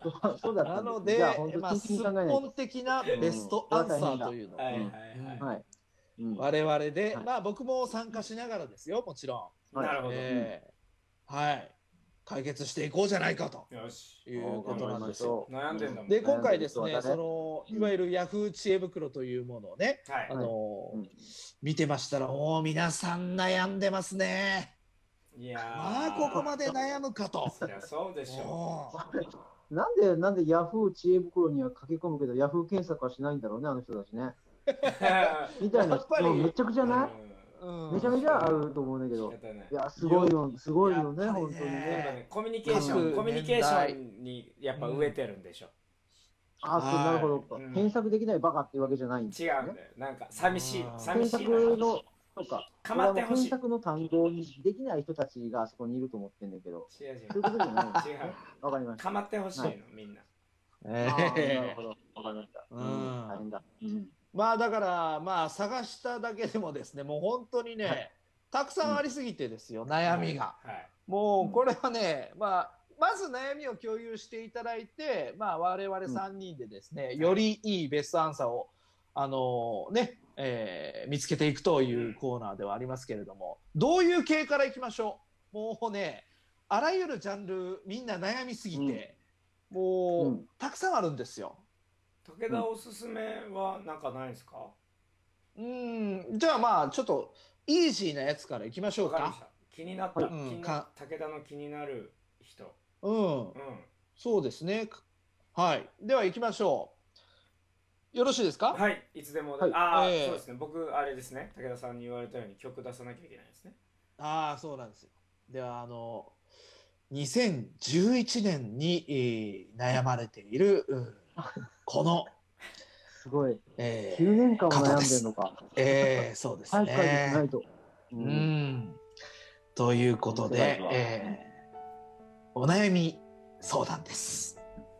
そうそうだったんですなのでじゃあ本当まあ真剣すっに考えないと。 ぽん的なベストアンサーというのをはいはいうんはい。 はい。うん我々で、 はいまあ僕も参加しながらですよ、もちろん。 はいなるほど。 えーはい。解決していこうじゃないかとよし。 いうことなんですよ。 悩んでんだもん。 で、今回ですね、 悩んでる人は誰その、いわゆるヤフー知恵袋というものをね、 はいあ。のーうん見てましたら、おー、皆さん悩んでますね。 いやーまあ、ここまで悩むかと。 そりゃそうでしょおーなんで、なんでヤフー知恵袋には駆け込むけど、ヤフー検索はしないんだろうね、あの人たちね。 う。 みたいな質問めちゃくちゃないうんめちゃめちゃあると思うんだけど。 仕方ないいや、すごいよ、すごいよね、 やっぱりね本当にやっぱね。 ね、コミュニケーション、 各コミュニケーションにやっぱ植えてるんでしょ。 あ、そう、なるほどうん。 検索できないバカっていうわけじゃないん違うんだよ。なんか寂しいあー。 寂検しいな。 索の、とか、 かまってほしい検索の単語にできない人たちがあそこにいると思ってんだけど、 違う違そういうことじゃないんですう。違ね。 う。 わかりました。 かまってほしいのはい、 みんな。 えあーなるーほど。わかりました。 ううんん、大変だ。うんまあだからまあ探しただけでもですねもう本当にね、 はいたくさんありすぎてですよ、悩みが、 はい。 もうこれはね、まあまず悩みを共有していただいて、まあ、我々さんにんでですね、よりいいベストアンサーをあのね、えー見つけていくというコーナーではありますけれども、どういう系からいきましょう。もうね、あらゆるジャンルみんな悩みすぎて、もう、 うんたくさんあるんですよ。 武田おすすめはなんかないですか？ うん、じゃあまあちょっとイージーなやつからいきましょうか。 わかりました。気になった、 はい気になか武田の気になる人。 うん、 うん。 そうですね。はい。では行きましょう。よろしいですか？ はい、いつでも。 はいああ、 ええそうですね。僕、あれですね。武田さんに言われたように曲出さなきゃいけないですね。 ああ、そうなんですよ。では、あの、にせんじゅういちねんに、えー悩まれている、うんこの、 すごい。 えきゅうねんかんも悩ん方ですでんのか。 えーそうです早く解決しなねい。と。ううんん。ということで、えーお悩み相談です。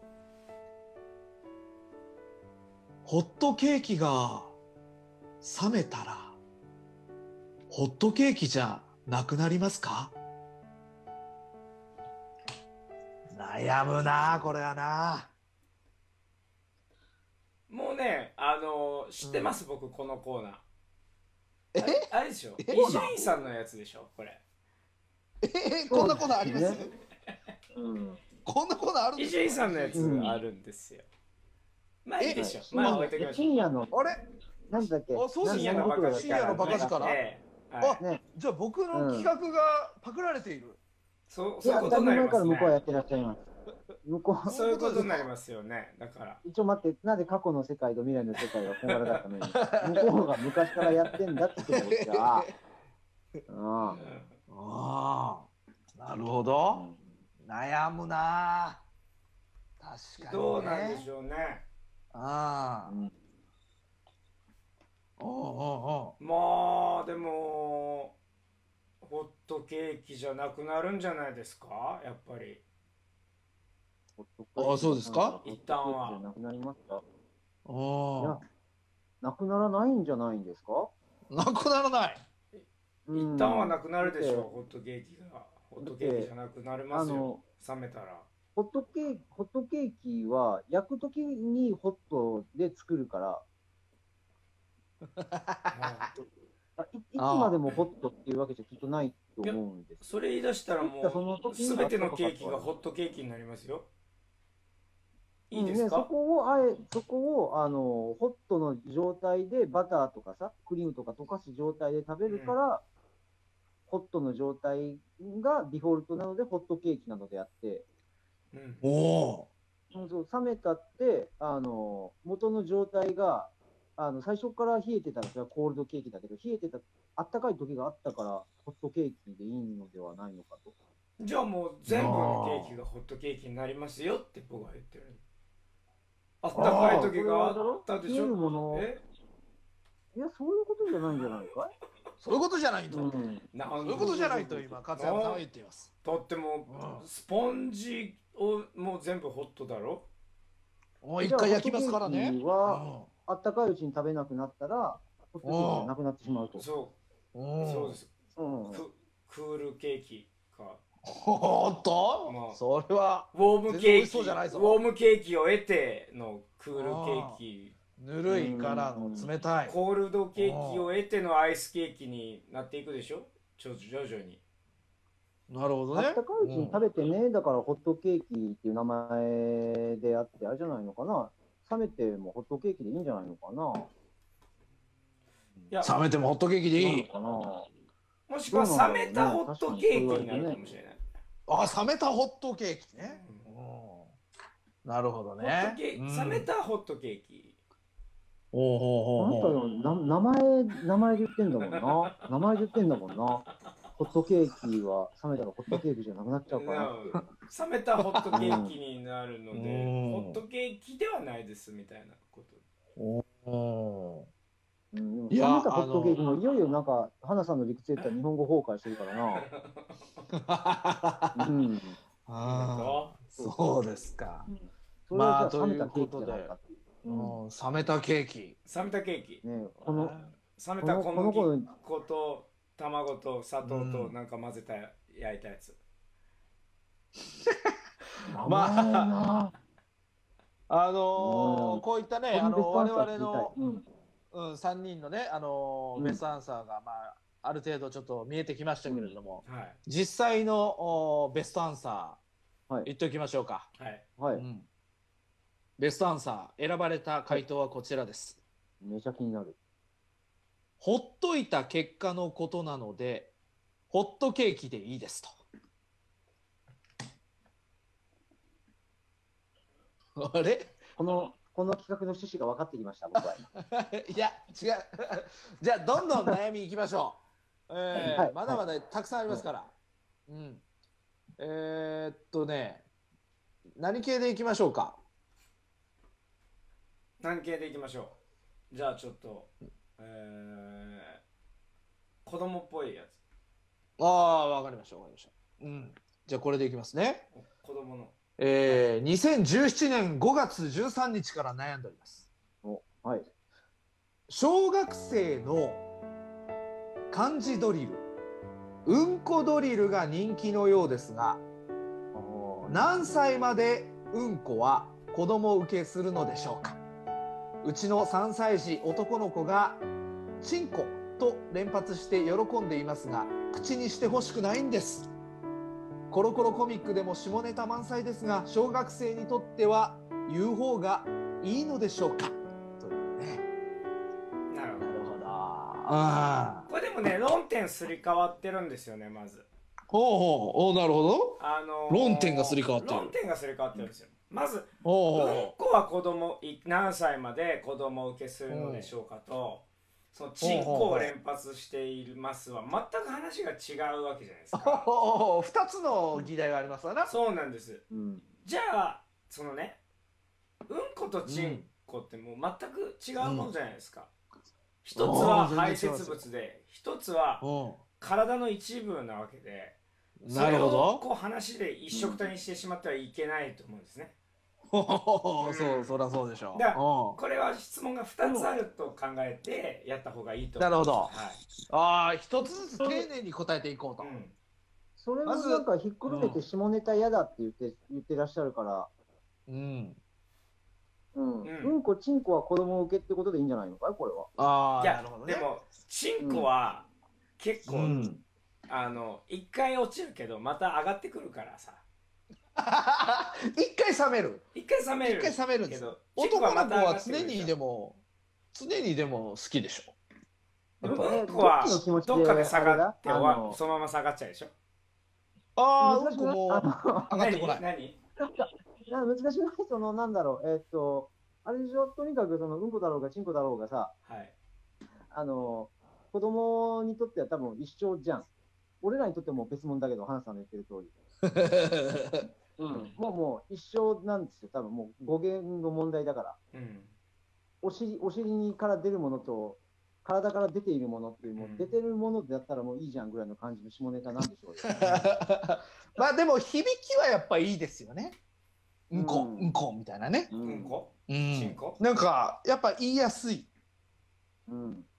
ホットケーキが冷めたら、ホットケーキじゃなくなりますか？悩むなあ、これはな。 もうね、あのー知ってます、僕、このコーナー。 えあれあれでしょ伊集院さんのやつでしょこれ。 えーこんなコーナーあります？ そうですうん。 こんなコーナーあるんですか？ 伊集院さんのやつあるんですよ。まあいいでしょ。 えまあ置いときましょう。 深夜の、 あれなんだっけあそうです深夜ねのバカ深夜のバカ力ええはいあね。 じゃあ僕の企画がパクられている。 そういや、 そういうことになり前ますから向こうはやね。 ってらっしゃいます。向こう、 そういうことになりますよね。だから。 一応待って、なぜ過去の世界と未来の世界がこんがらがったのに、向こうが昔からやってんだってことですよ。ああ。 ああ、なるほど。悩むな。確かに、ね。 どうなんでしょうね。 ああ。 うんおうおうまあでもホットケーキじゃなくなるんじゃないですかやっぱり。 あそうですか一旦はなくなりますか？ おう。おいやなくならないんじゃないんですか？ う。なくならない。 うん一旦はなくなるでしょう、 だってホットケーキが。ホットケーキじゃなくなりますよ。冷めたら。 ホットケーキ、ホットケーキは焼くときにホットで作るから、あいいつまでもホットっていうわけじゃきっとないと思うんです。 それ言い出したらもそのう時にすべてのケーキがホットケーキになりますよ。いいですうんね、そか？ こをあえそこをあのホットの状態でバターとかさクリームとか溶かす状態で食べるから、ホットの状態がデフォルトなのでホットケーキなのであって、 うんおお。 うんそう冷めたってあの元の状態があの最初から冷えてたらそれはコールドケーキだけど、冷えてたあったかい時があったからホットケーキでいいのではないのかと。 じゃあもう全部のケーキがホットケーキになりますよって僕は言ってる。あったかい時があったでし冷えるょ。 ものえいやそういうことじゃないんじゃないかい？ そういうことじゃないと。 うんなそういうことじゃないと今勝山さんは言っています。 だってもうスポンジをもう全部ホットだろ。 もう一回焼きますからね。 ホットケーキはあったかいうちに食べなくなったらホットケーキがなくなってしまうと。 そうう、 んそうです。 うんククールケーキかおーっともうそれはウォーム全然美味しケーキそうじゃないぞウォームケーキを得てのクールケーキぬるいからの冷たい。 コールドケーキを得てのアイスケーキになっていくでしょ徐々に。 なるほどね。 あったかいうちに食べてね、だからホットケーキっていう名前であって、あれじゃないのかな。冷めてもホットケーキでいいんじゃないのかな。 いや冷めてもホットケーキでいい。 なのかもしくは冷めたホットケーキになるかもしれない。 あ、冷めたホットケーキね。うん、なるほどホッねト。ケーキ、 うん冷めたホットケーキ。 おうほうほうほう。 な。あんたのな名前、名前で言ってんだもんな。名前で言ってんだもんな。ホットケーキは冷めたらホットケーキじゃなくなっちゃうかなって。 冷めたホットケーキになるので、 うんホットケーキではないですみたいなこと。 おうん、でもいや冷めたホットケーキもいよいよなんか花さんの理屈で言ったら日本語崩壊してるからな。うん。 あーそうですか。 それはじゃあ冷めたケーキじゃないかっていう。 うん、冷めたケーキ。 冷めたケーキ。 ねこの冷めた小この子麦粉と卵と砂糖となんか混ぜた焼いたやつ。 まあ名前なあのーうんこういったね、あの我々の、うん、さんにんのね、あのーうんベストアンサーが、まあ、ある程度ちょっと見えてきましたけれども、 はい。 実際のおベストアンサー、 はい言っておきましょうか。 はい。 はい、 うんベストアンサー、選ばれた回答はこちらです。 めちゃ気になる。 ほっといた結果のことなので、ホットケーキでいいですと。あれこのこの企画の趣旨が分かってきました、僕は。 いや、違う。じゃあ、どんどん悩みいきましょう。えーはいまだまだたくさんありますから。うん。えー、っとね、何系でいきましょうか。 何系でいきましょう。じゃあちょっと、えー、子供っぽいやつ。 ああ、わかりました、わかりました。うん。じゃあ、これでいきますね。 子供の。 えー、にせんじゅうななねんごがつじゅうさんにちから悩んでおります。 おはい。 小学生の漢字ドリル、うんこドリルが人気のようですが、何歳までうんこは子供受けするのでしょうか。うちのさんさい児男の子がチンコと連発して喜んでいますが、口にしてほしくないんです。コロコロコミックでも下ネタ満載ですが、小学生にとっては言う方がいいのでしょうか。というね。 なるほど。 なるほど。ああ。 これでもね、論点すり替わってるんですよね、まず。 ほうほう、おなるほど。 あのー論点がすり替わってる論点がすり替わってるんですよ。まず、 ほうほううんほこは子供い何歳まで子供受けするのでしょうかと、そのチンコを連発していますは全く話が違うわけじゃないですう。ほうか。 ほうほう、二つの議題がありますわな。 そうなんです。 うん。 じゃあそのね、うんことチンコってもう全く違うものじゃないですか。一つは排泄物で、一つはう体の一部なわけで、 ん。なるほそれをこど。 う話で一緒くたにしてしまってはいけないと思うんですね。 ほうほうほう、そう、そりゃそうでしょう。 だからうんこれは質問がふたつあると考えてやった方がいいと思う。 なるほどはい。 ああ、一つずつ丁寧に答えていこうと。 うんそれをまずなんかひっくるめて下ネタ嫌だって言って言ってらっしゃるから、 うん。 うん。 うんうんこちんこは子供受けってことでいいんじゃないのかいこれは。 ああ、 いやなるほどね。 でもチンコは結構、 うん。 あの一回落ちるけどまた上がってくるからさ。 一回冷める。 一回冷める一回冷めるんですけどよ。 チンコ男の子はまた上がってく常るしょにでも、常にでも好きでしょ。 うんやっぱこはどっちの気持ちでどっかで下がってあれだ終あのわそのまま下がっちゃうでしょ。 ああ、うん難しくないこもあの上がってこない。 何な難しくないそのなんだろうえーっとあれでしょとにかくそのうんこだろうがちんこだろうがさ何はい。 あの子供にとっては多分一緒じゃん。俺らにとっても別物だけど花さんの言ってる通り、うん、もうもう一緒なんですよ多分もう語源の問題だからうん。 お尻お尻にから出るものと体から出ているものっていうもううん出てるものだったらもういいじゃんぐらいの感じの下ネタなんでしょうよ。 まあでも響きはやっぱいいですよね。うんこ、 うんうんこみたいなね。 ううんこうんチンコなんかやっぱ言いやすい。 うん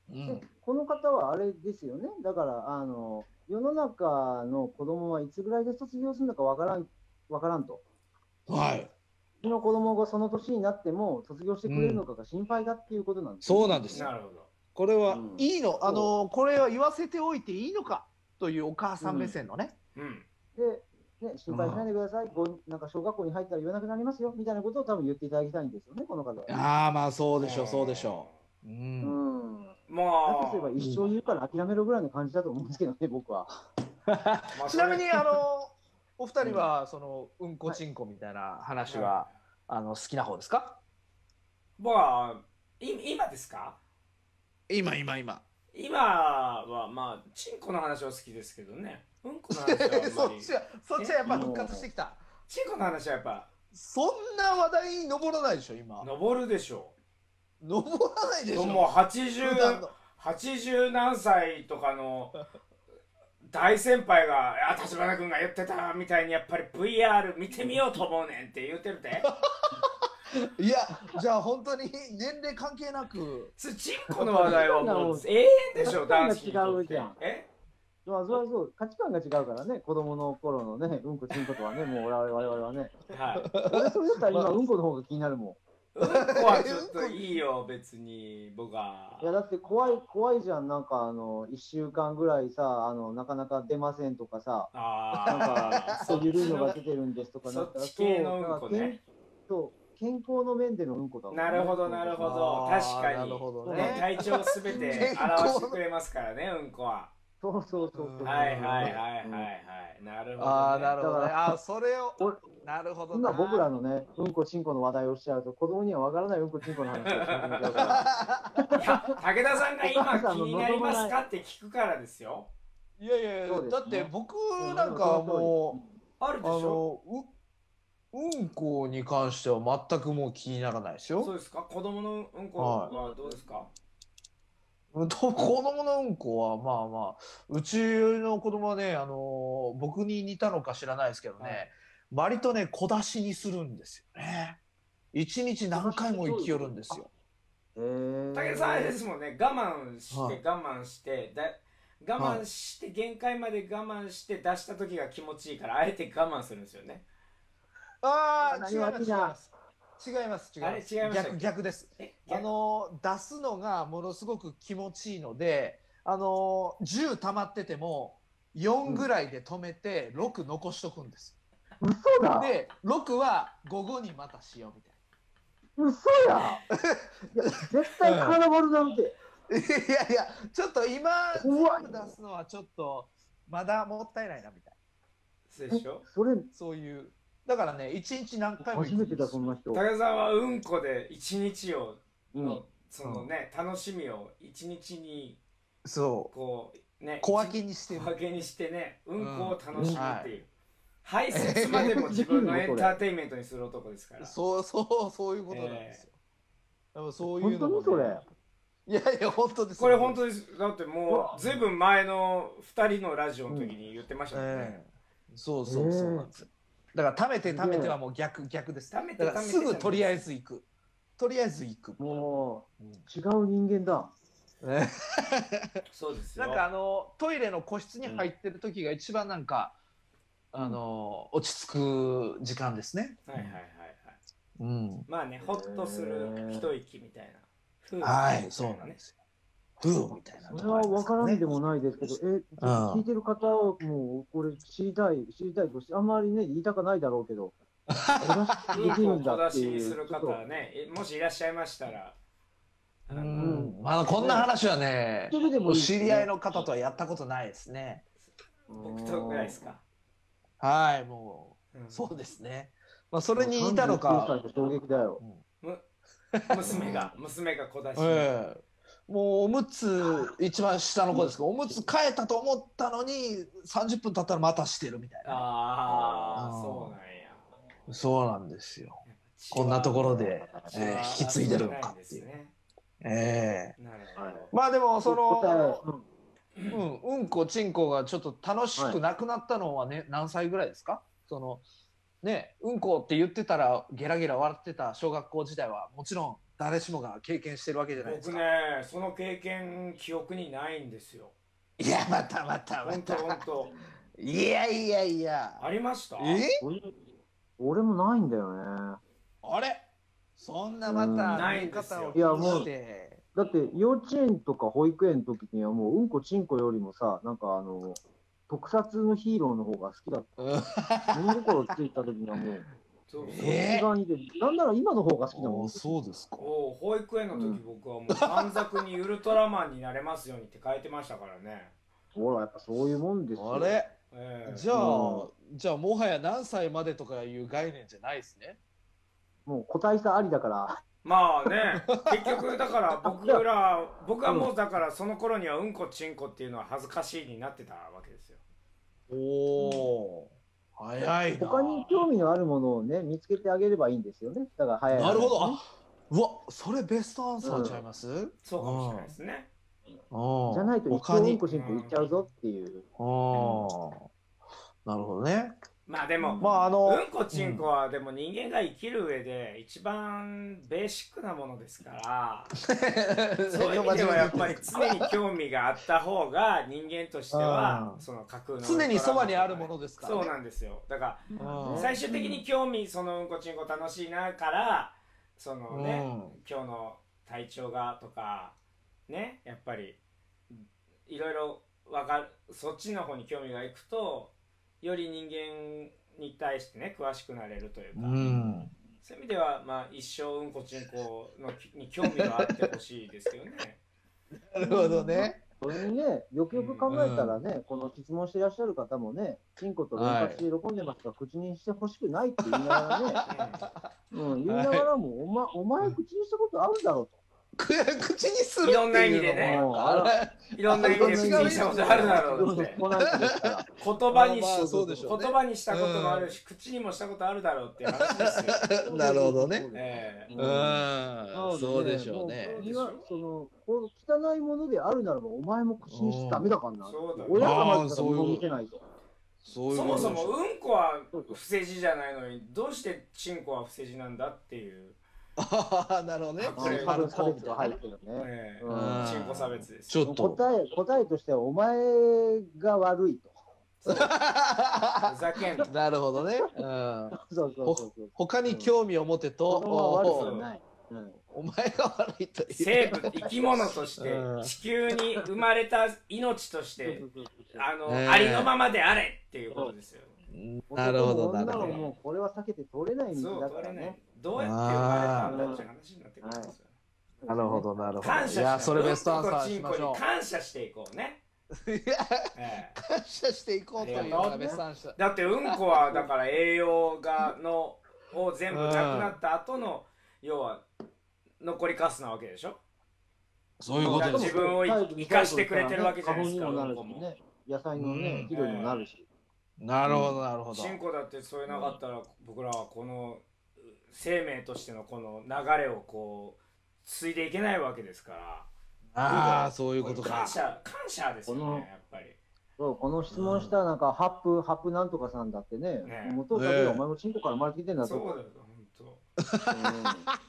うんでこの方はあれですよね。だからあの世の中の子供はいつぐらいで卒業するのかわからんわからんと。 はい。 うちの子供がその年になっても卒業してくれるのかが心配だっていうことなんです、 そうなんですよ。 なるほど。 これはうんいいの、あのこれは言わせておいていいのかというお母さん目線のね。 うん。 で、ね、心配しないでください、ごなんか小学校に入ったら言わなくなりますよみたいなことを多分言っていただきたいんですよね、この方は。 ああ、まあそうでしょう、そうでしょう。う。 うんん。だまとすれば一生言うから諦めろぐらいの感じだと思うんですけどね、僕は。 あ、 ちなみにあのお二人はそのうんこちんこみたいな話はあの好きな方ですか？ 僕はい今ですか？ 今今今。 今はまあチンコの話は好きですけどね。うんこの話はあんそまり。 っちはそっちはやっぱ復活してきた。 チンコの話はやっぱそんな話題に上らないでしょ今。 登るでしょ上らないでしょ。 う。もう八十普段の八十何歳とかの大先輩が「いや立花君が言ってた」みたいにやっぱり ブイアール 見てみようと思うねんって言ってるで。 いやじゃあ本当に年齢関係なく。 チンコの話題はもう永遠でしょ、男子にとって。えまあ、それはそう、価値観が違うからね、子供の頃のね、うんこちんことはね、もう我々我々はね。 はい。 俺、それだったら今、うんこの方が気になるもうんこはちょっといいよ、別に僕は。 ん。いや、だって怖い、怖いじゃん、なんか、あの、いっしゅうかんぐらいさ、あの、なかなか出ませんとかさ、なんあか、そういうルールが出てるんですとかなったら、 そっち系のうんこそうだからね。 そう健康の面でのうんこだもんね。 なるほどなるほど、 あー確かになるほどね、 ね体調すべて表してくれますからね、うんこは。 そうそうそうそう。 はいはいはいはいはい、なるほど、ね。 ああなるほどね。 だからあーそれを俺なるほどな。 今僕らのね、うんこちんこの話題をしちゃうと、子供にはわからないうんこちんこの話をし始めちゃうから。 いや、武田さんが今気になりますかって聞くからですよ。 いやいやいや、 そうですねだって僕なんかはもあるう、 でしょ。 あのううんこに関しては全くもう気にならないですよ。 そうですか。子供のうんこはどうですか。 と子供のうんこはまあまあうちの子供はね、あの僕に似たのか知らないですけどね、 はい割とね小出しにするんですよね。一日何回も生きよるんですよ。 へー武田さんあれですもんね、我慢してはい我慢してだ我慢して限界まで我慢して出した時が気持ちいいからあえて我慢するんですよね。 ああ違い何がます違います違います違いあれます違いましたっけ逆逆です。 えあの出すのがものすごく気持ちいいので、あのじゅう溜まっててもよんぐらいで止めてろく残しとくんです。 嘘だでろくは午後にまたしようみたい嘘やいや絶対体割るなんて。 な。いやいやちょっと今怖い全部出すのはちょっとまだもったいないなみたいそうでしょ。 それ、 な、そういうだからね一日何回も初めてだ、そんな人。 武田さんはうんこで一日をうんのそのね楽しみを一日にそうこうね小分けにしてる小分けにしてねうんこを楽しむうんっていう。排泄までも自分のエンターテインメントにする男ですから。 そうそうそういうことなんですよ。でもそういうのも、ね、 本当にそれいやいや本当です。 これ本当です。だってもうずいぶん前のふたりのラジオの時に言ってましたもんね。 ええそうそうそうなんですよ。だから貯めて貯めてはもう逆逆です。 貯めてだから貯めてすぐとりあえず行く。とりあえず行く。 もう、 うん違う人間だ。 ねそうですよ。 なんかあのトイレの個室に入ってる時が一番なんか、あの落ち着く時間ですね。 はいはいはいはい。 うん。 まあね、ほっとする一息みたいな。ふうはい、そうなんですよ。ふうみたいなそれはとこあります分からんでもないですけど、え、 うん聞いてる方はもうこれ知りたい、知りたいとして、あんまりね、言いたくないだろうけど、 うんできるんこを小出しだっていう。 にする方はね、えもしいらっしゃいましたら、あうのん。まあこんな話はね知ってるでもいいですね知り合いの方とはやったことないですね。 僕とぐらいですか。 はい、もうんうそうですね。まあそれに似たのか。 さんじゅうきゅうさいで衝撃だよ。 む娘が、娘が小出しに。 ええもうおむつ一番下の子ですけど、おむつ変えたと思ったのにさんじゅっぷん経ったらまたしてるみたいな。 ああ、 うんそうなんや。 そうなんですよ。こんなところで、 血はえー引き継いでるのかっていう。 少ないんですねええなるほど。 まあでもそ答の、 え、うんうん、うんこちんこがちょっと楽しくなくなったのはね、何歳ぐらいですか？そのね、うんこって言ってたらゲラゲラ笑ってた小学校時代はもちろん誰しもが経験してるわけじゃないですか。 僕ねその経験記憶にないんですよ。 いやまたまたま本当た。 本当。 いやいやいや。 ありました？ え？ 俺俺もないんだよね。 あれ？そんなまたないんですよ。 見方をいやもうして。 だって幼稚園とか保育園の時にはもううんこちんこよりもさ、なんかあの特撮のヒーローの方が好きだっうんた。物心ついた時にはもうそうそう。 え内側にいて、なんなら今の方が好きだもん。 あそうですか。 お保育園の時僕はもう短冊にウルトラマンになれますようにって書いてましたからね。 ほらやっぱそういうもんですよ。 あれ？ ええじゃあ、じゃあもはや何歳までとかいう概念じゃないですね。 もう個体差ありだから。 まあね結局だから僕ら僕はもうだからその頃にはうんこちんこっていうのは恥ずかしいになってたわけですよ。 おお、早いな。 他に興味のあるものをね見つけてあげればいいんですよね。だから早い話ね。 なるほど。あ、うわ、それベストアンサーちゃいます？ そうかもしれないですね。 うん。 じゃないと一他に。 生うんこしんこいっちゃうぞっていう。 ああ、なるほどね。 まあでも、 まああの、 うんこちんこはでも人間が生きる上で一番ベーシックなものですからそういう意味ではやっぱり常に興味があった方が人間としてはうんその架空の常にそばにあるものですからね。 そうなんですよ。だからうん最終的に興味そのうんこちんこ楽しいなからそのね、 うん今日の体調がとかねやっぱりいろいろわかるそっちの方に興味がいくとより人間に対してね詳しくなれるというか、 うん。 そういう意味ではまあ一生うんこちんこのに興味があってほしいですよね。 なるほどね。 それにね、よくよく考えたらね、この質問していらっしゃる方もね、チンコと連発して喜んでますが、口にしてほしくないって言いながらね、うん、言いながらも、お前、お前口にしたことあるだろうと。 口にするっていうのもいろんな意味でねもうあれいろんな意味で口にしたことあるだろうってこないですから。 言葉にし、 まあまあそうでしょうね言葉にしたこともあるし、口にもしたことあるだろうっていう話ですよ。 なるほどね。 ええうん、そうでしょうね。 もう今そのこの汚いものであるならば、お前も口にしちゃダメだからな。 そうだね親がまずあーそういう物を見せないと。 そういうそもそもことでしょうんこは不正字じゃないのにどうしてチンコは不正字なんだっていう、 ああ、なるほどね。 これ差別差別が入ってるね。 ええうんチンコ差別ですちょっと。 答え答えとしては、お前が悪いと。 ふざけんな。 なるほどね。うん。 そうそうそうそう。 他に興味を持てと、 子供は悪くおはない。うんお前が悪いという。 生物生き物としてうん地球に生まれた命としてあの、 ねえありのままであれっていうことですよ。 なるほど、なるほど。 男も女ももうこれは避けて通れない道そうだから取れないね。。 どうやって生まれたんだっていう話になってくるんですよ。 なるほど、なるほど。 感謝しいや、それベストアンサーチンコしましょに感謝していこうね。 う。いや、 ええ感謝していこうというのがベストアンサー。 だってうんこはだから栄養がのを全部なくなった後の要は残りカスなわけでしょ。 そういうことです自。分を生かしてくれてるわけじゃないですか。 花粉にもなるうんこもしね。野菜のね、 うん肥料にもなるし。 なるほど、なるほど。 チンコだってそれなかったら僕らはこの生命としてのこの流れをこう継いでいけないわけですから。 ああ、そういうことか感。謝感謝ですよこのねやっぱり。 そうこの質問したなんかハップハップなんとかさんだってね、 ね元をたけお前もチンコから生まれてきてんだと。 そうだよ本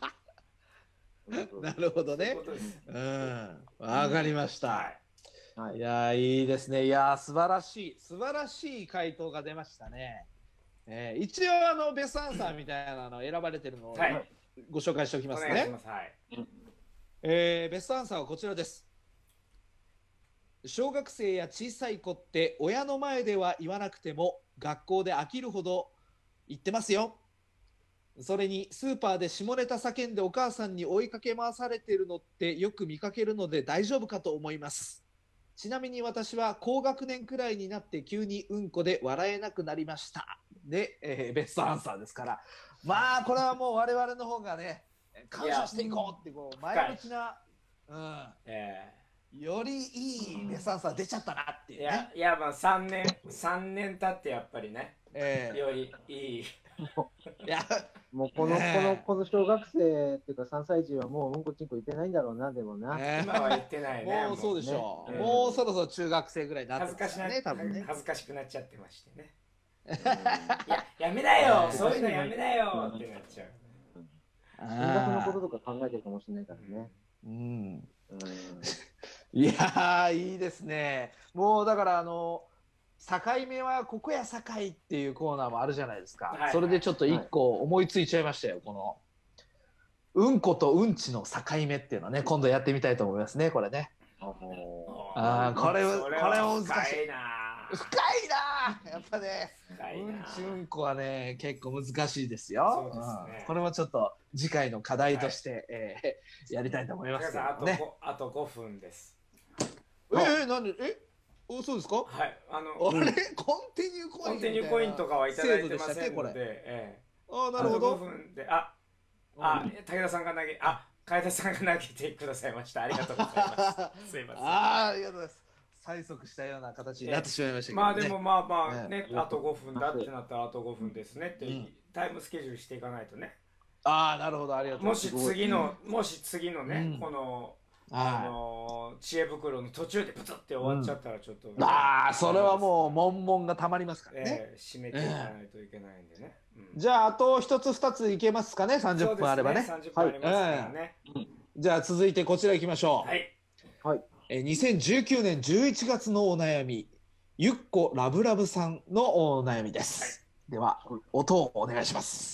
当。 なるほどねそういうことです。 うん。わかりました。 はい。 はいいやー、いいですね。いやー、素晴らしい、素晴らしい回答が出ましたね。えー一応、あの、ベストアンサーみたいなの選ばれてるのをはいご紹介しておきおますね。 願いします。はい。 えーベストアンサーはこちらです。小学生や小さい子って親の前では言わなくても学校で飽きるほど言ってますよ。それにスーパーで下ネタ叫んでお母さんに追いかけ回されているのってよく見かけるので大丈夫かと思います。ちなみに私は高学年くらいになって急にうんこで笑えなくなりましたで、えーベストアンサーですから、まあこれはもう我々の方がね感謝していこうってこう前向きな、うんえよりいいベストアンサー出ちゃったなっていー、いうねや。いやまあ三年三年経ってやっぱりねえよりいい。 えいやもうこの、 ねえこのこの小学生っていうかさんさい児はもううんこちんこ言ってないんだろうな、でもな。 ね今は言ってないね。 もうそうでしょう、 ねもうそろそろ中学生ぐらいになって恥ずかしなますからね多分ね恥ずかしくなっちゃってましてね。いややめなよ、そういうのやめなよってなっちゃう。 進学のこととか考えてるかもしれないからね。 うん。 うんいやー、いいですね。もうだからあの境目はここや境っていうコーナーもあるじゃないですか。 はいはいそれでちょっと一個思いついちゃいましたよ。このうんことうんちの境目っていうのはね、今度やってみたいと思いますね。これね。あーこれそこれは難しい。 深いな深いな。やっぱね。 深いなうんちうんこはね結構難しいですよ。 そうですねうんこれもちょっと次回の課題として、はいえーやりたいと思いますけど高橋さんあとね。 ごあとごふんです。 えー、なんでえおそうですか？ はい、あのあれ、コンティニューコインコンティニューコインとかはいただいてませんので、ええああ、なるほあとごど。 ふんで、あ、あ、武田さんが投げ、あ、海田さんが投げてくださいました。ありがとうございます。すいません。 ああ、ありがとうございます。催促したような形になってしまいましたけど、ね。 まあでもまあまあねね、あとごふんだってなったらあとごふんですねって、 うんタイムスケジュールしていかないとね。 ああ、なるほど、ありがとうごもしざいます。 次の、もし次のね、 うんこの、あはの、知恵袋の途中でプツって終わっちゃったらちょっとね、 い。ああ、それはもう、悶々がたまりますからね。 ええ締めていかないといけないんでね。うんじゃあ、あと一つ二ついけますかね、さんじゅっぷんあればね。 そうですねさんじゅっぷんありますからね。 じゃあ、続いてこちら行きましょう。 はい。 はい。 えーにせんじゅうきゅうねんじゅういちがつのお悩み、ゆっこラブラブさんのお悩みです。では、音をお願いします。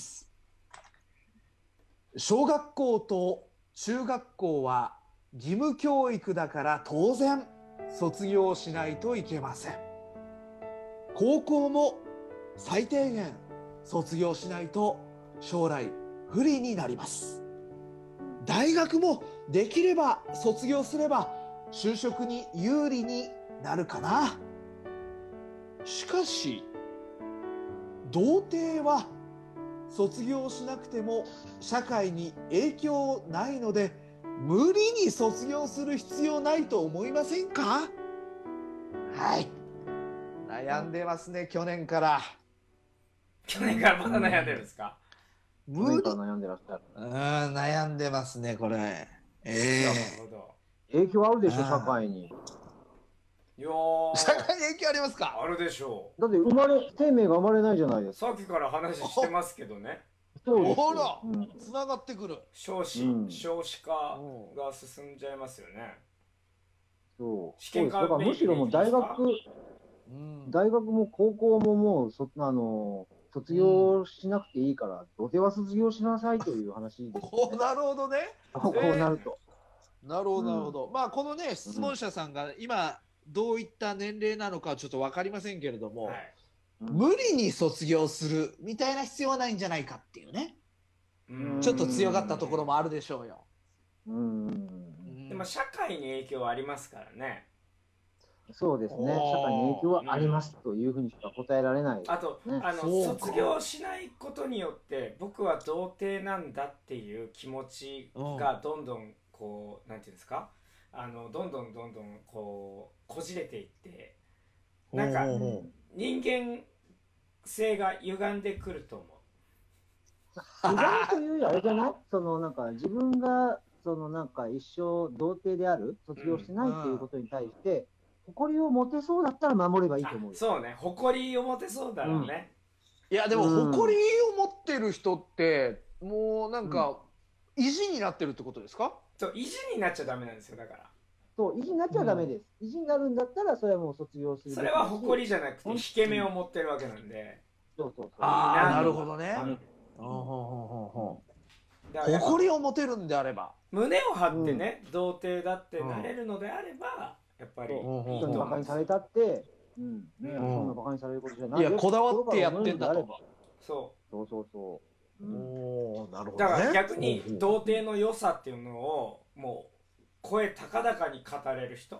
小学校と中学校は義務教育だから当然卒業しないといけません。高校も最低限卒業しないと将来不利になります。大学もできれば卒業すれば就職に有利になるかな。しかし童貞は卒業しなくても社会に影響ないので無理に卒業する必要ないと思いませんか？はい、悩んでますね。去年から去年からまだ悩んでるんですか？ 無理、 何か悩んでらっしゃる。 うん、悩んでますねこれ。えなるえほど。 影響あるでしょ、 あー社会に。 いやー社会に影響ありますか？ あるでしょだって生まれ、生命が生まれないじゃないでう。 すか。 さっきから話してますけどね。 そうですよほらうんつながってくる。 少子、 うん少子化が進んじゃいますよね。 そう。 試験そうですだからむしろもう大学、 うん、 大学も高校ももうそ、あの、卒業しなくていいから、土手は卒業しなさいという話ですよね。 おなるほどね。 こうなると。 なるほど、 うんなるほど。まあ、このね、質問者さんが今、どういった年齢なのかはちょっと分かりませんけれども、 はい。 無理に卒業するみたいな必要はないんじゃないかっていうね、 うんちょっと強がったところもあるでしょうよ。 うん。 うんでも社会に影響はありますからね。 そうですね。 おー社会に影響はありますというふうにしか答えられない。 あと、 ねあのそうか卒業しないことによって僕は童貞なんだっていう気持ちがどんどんこうなんていうんですか、あのどんどんどんどんこうこじれていってなんかほうほうほ人間性が歪んでくると思う。 意外というよりあれじゃないそのなんか自分がそのなんか一生童貞である卒業してないっていうことに対して、誇りを持てそうだったら守ればいいと思うよ。 あそうね、誇りを持てそうだろうね。 いや、でも、 うん誇りを持ってる人って、もうなんか、意地になってるってことですか？ そう意地になっちゃダメなんですよ。だからそう、意地になっちゃダメです。意地になるんだったらそれはもう卒業するべきだし。 それは誇りじゃなくて引け目を持ってるわけなんで。 そうそうそう。 ああ、 いいななるほどね。 うんほうほうほうほうほうだから誇りを持てるんであれば。 胸を張ってね、童貞だってなれるのであれば、やっぱりいいそうと人にバカ思うにされたって、うん、ね、 うんそんなバカにされることじゃないよ。 いや、こだわってやってんだと。 そそうそうそう。うんおお、なるほうどね。 だから逆にほうほう童貞の良さっていうのをもう声高々に語れる人、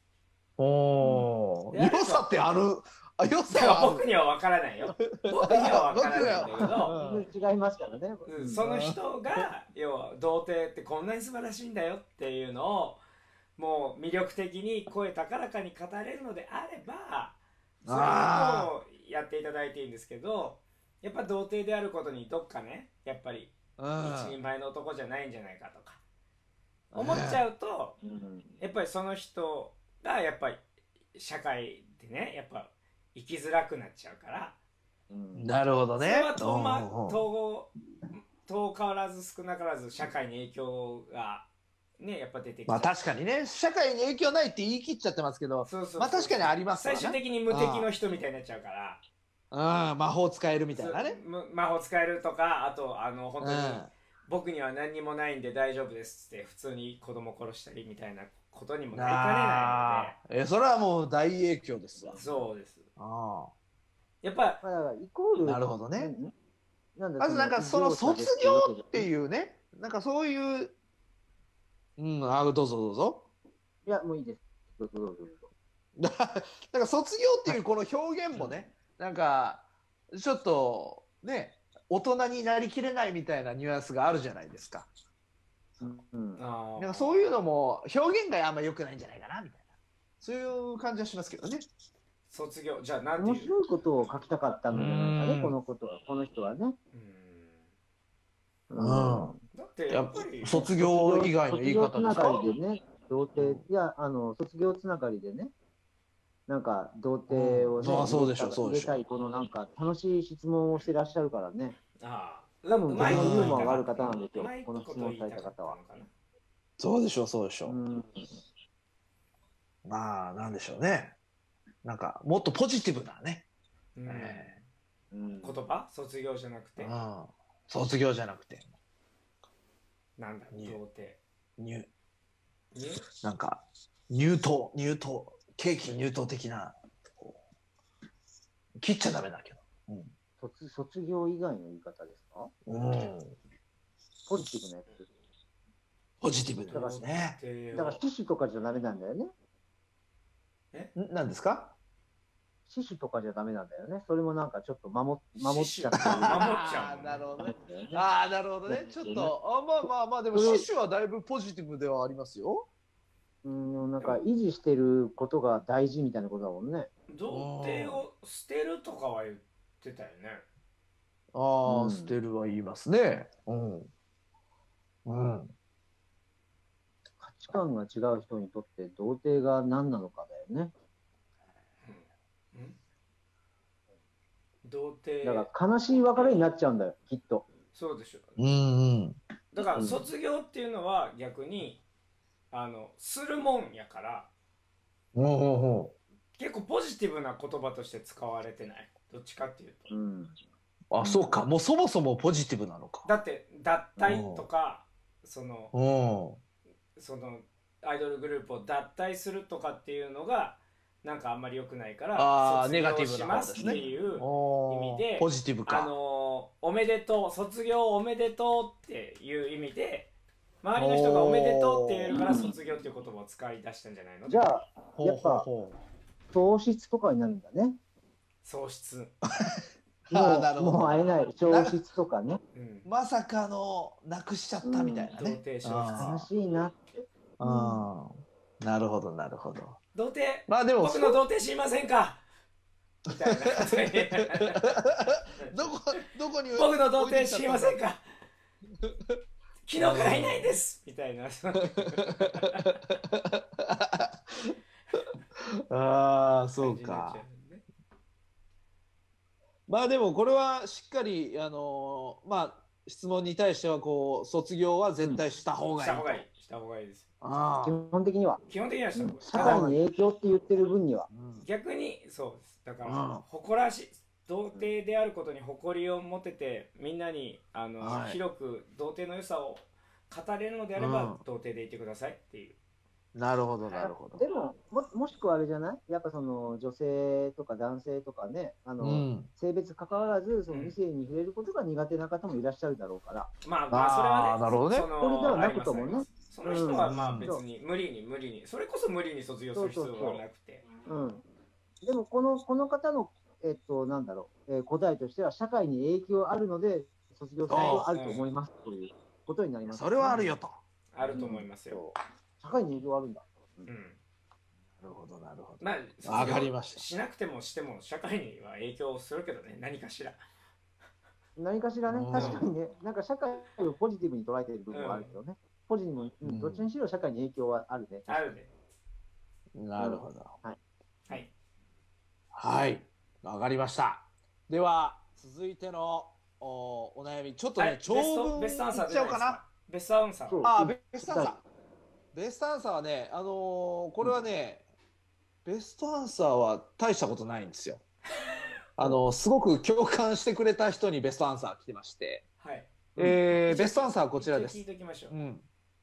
おお、 うん良さってある。あ、良だからさはある。 僕には分からないよ。僕には分からないんだけど、 うん違いますからね。 うんその人が要は童貞ってこんなに素晴らしいんだよっていうのをもう魅力的に声高らかに語れるのであれば、それはもうやっていただいていいんですけど、やっぱ童貞であることにどっかね、やっぱりうん一人前の男じゃないんじゃないかとか思っちゃうと、 うんやっぱりその人がやっぱり社会でねやっぱ生きづらくなっちゃうから、 うんなるほどね。 それは遠,、ま、 うんうん統合遠からず少なからず社会に影響がねやっぱ出てきて、 まあ確かにね、社会に影響ないって言い切っちゃってますけど、 そうそうそうまあ確かにありますわ最ね。 終的に無敵の人みたいになっちゃうからうん、魔法使えるみたいなね。 む魔法使えるとか、あとあの本当に、 うん僕には何にもないんで大丈夫ですって普通に子供殺したりみたいなことにもなりかねないあーえそれはもう大影響ですわので。そうです。 あやっぱまあ、だからイコールなるほどね。 んなんだまずなんかその卒業っていうね、なんかそういう、うん、あ、どうぞどうぞ。 いや、もういいです。どうぞどうぞどうぞ。 だから卒業っていうこの表現もね、なんかちょっとね、大人になりきれないみたいなニュアンスがあるじゃないですか。 うん、 あなんかそういうのも表現があんま良くないんじゃないかなみたいな、そういう感じはしますけどね。 卒業じゃあなんていう面白いことを書きたかったのじゃないかね、 うんこのことは、この人はね。 うんうんだってやっぱやっぱり卒業以外の言い方ですか。 卒業つながりでね、童貞、いや、あの、卒業つながりでね、なんか、童貞をね、 うんああそうでしょ入れたそうでしょ入れたい、このなんか、楽しい質問をしてらっしゃるからね。 ああ多分、このユうまいことーモアがある方なんですようまい、 この質問された方は。 こと言いたかったのかな。 そうでしょうそうでしょう、 うん、 まあなんでしょうね、なんかもっとポジティブなね、 うんえうん、 言葉卒業じゃなくてーうん、卒業じゃなくてなんだに童貞入になんか入党入党ケーキ入党的な、こう切っちゃダメだけど、 卒卒業以外の言い方ですか？ うん、 ポジティブなやつ。 ポジティブですね。 だから、死守とかじゃダメなんだよね。 んなんですか？ 死守とかじゃダメなんだよね。それもなんかちょっと守守っちゃってる。 死守守っちゃうあーなるほどね。 だよねああ、なるほどね。ちょっと、あまあまあまあ、でも、死守はだいぶポジティブではありますよ。 うん、なんか維持してることが大事みたいなことだもんね。 童貞を捨てるとかは言ってたよね。 ああ、 うん捨てるは言いますね。うん。うん。 価値観が違う人にとって童貞が何なのかだよね。 うん童貞だから悲しい別れになっちゃうんだよ、きっと。 そうでしょ。 うんうん。 だから卒業っていうのは逆にあのするもんやからほうほうほ結構ポジティブな言葉として使われてない。どっちかっていうと。 うん。 う。あ、そうか。もうそもそもポジティブなのか。 だって脱退とかそのうん。 そのアイドルグループを脱退するとかっていうのがなんかあんまり良くないからあー卒業ネガティブしまな方ですすねっていうおー意味でポジティブあか。 のーおめでとう卒業おめでとうっていう意味で周りの人がおめでとうって言えるから卒業っていう言葉を使い出したんじゃないの？ じゃあ、 ほうやっぱほうほ喪失とかになるんだね。 喪失、 う。 もあーなるう、もうほど。 会えない。喪失とかね。 うん、 まさかのなくしちゃったみたいなね。 童貞喪あ悲しいなって。 あーなるほどなるほど。 童貞まあでも僕の童貞知りませんかみたいなことにどこどこに僕の童貞知りませんか昨日からいないんですみたいなああそう感じになっかちゃ。うね。 まあでもこれはしっかりあのーまあ質問に対してはこう卒業は絶対した方がいいと。 した方がいいした方がいいです。 あ基本的には。 基本的にはした方がいい。 社会に影響って言ってる分には。 うん逆にそうです。だから、 うん誇らしい童貞であることに誇りを持ててみんなにあの、 はい広く童貞の良さを語れるのであれば、 うん童貞でいてくださいっていう。 なるほどなるほど。 でも、ももしくはあれじゃないやっぱその女性とか男性とかね、あの、 うん性別関わらず、そのうん異性に触れることが苦手な方もいらっしゃるだろうから。 まあまあそれはねあーなるほどねそのこれではなくありますともねありますその人はまあうん別に無理に無理にそれこそ無理に卒業する必要はなくてうん。でも、この、この方の、えっと、なんだろう、えー答えとしては、社会に影響あるので、卒業する必要あると思いますということになります、 それはあるよと。 あると思いますよ。 社会に影響あるんだ。 うん。 なるほどなるほど。 まあわかりましたしなくてもしても社会には影響するけどね何かしら。 何かしらねう、ん確かにね、なんか社会をポジティブに捉えている部分はあるけどね、ポジティブに、うんうんどっちにしろ社会に影響はあるね。 あるね。 なるほど。 はい。 はい、わかりました。では続いてのおお悩みちょっとはいね長ベスト文ベストアンサーいっちゃおうかな。 ベストアンサーそうあーベストアンサーベストアンサーはねあのーこれはね、ベストアンサーは大したことないんですよ。あのーすごく共感してくれた人にベストアンサー来てまして、 はいえーベストアンサーはこちらです。 一応聞いておきましょう、 うん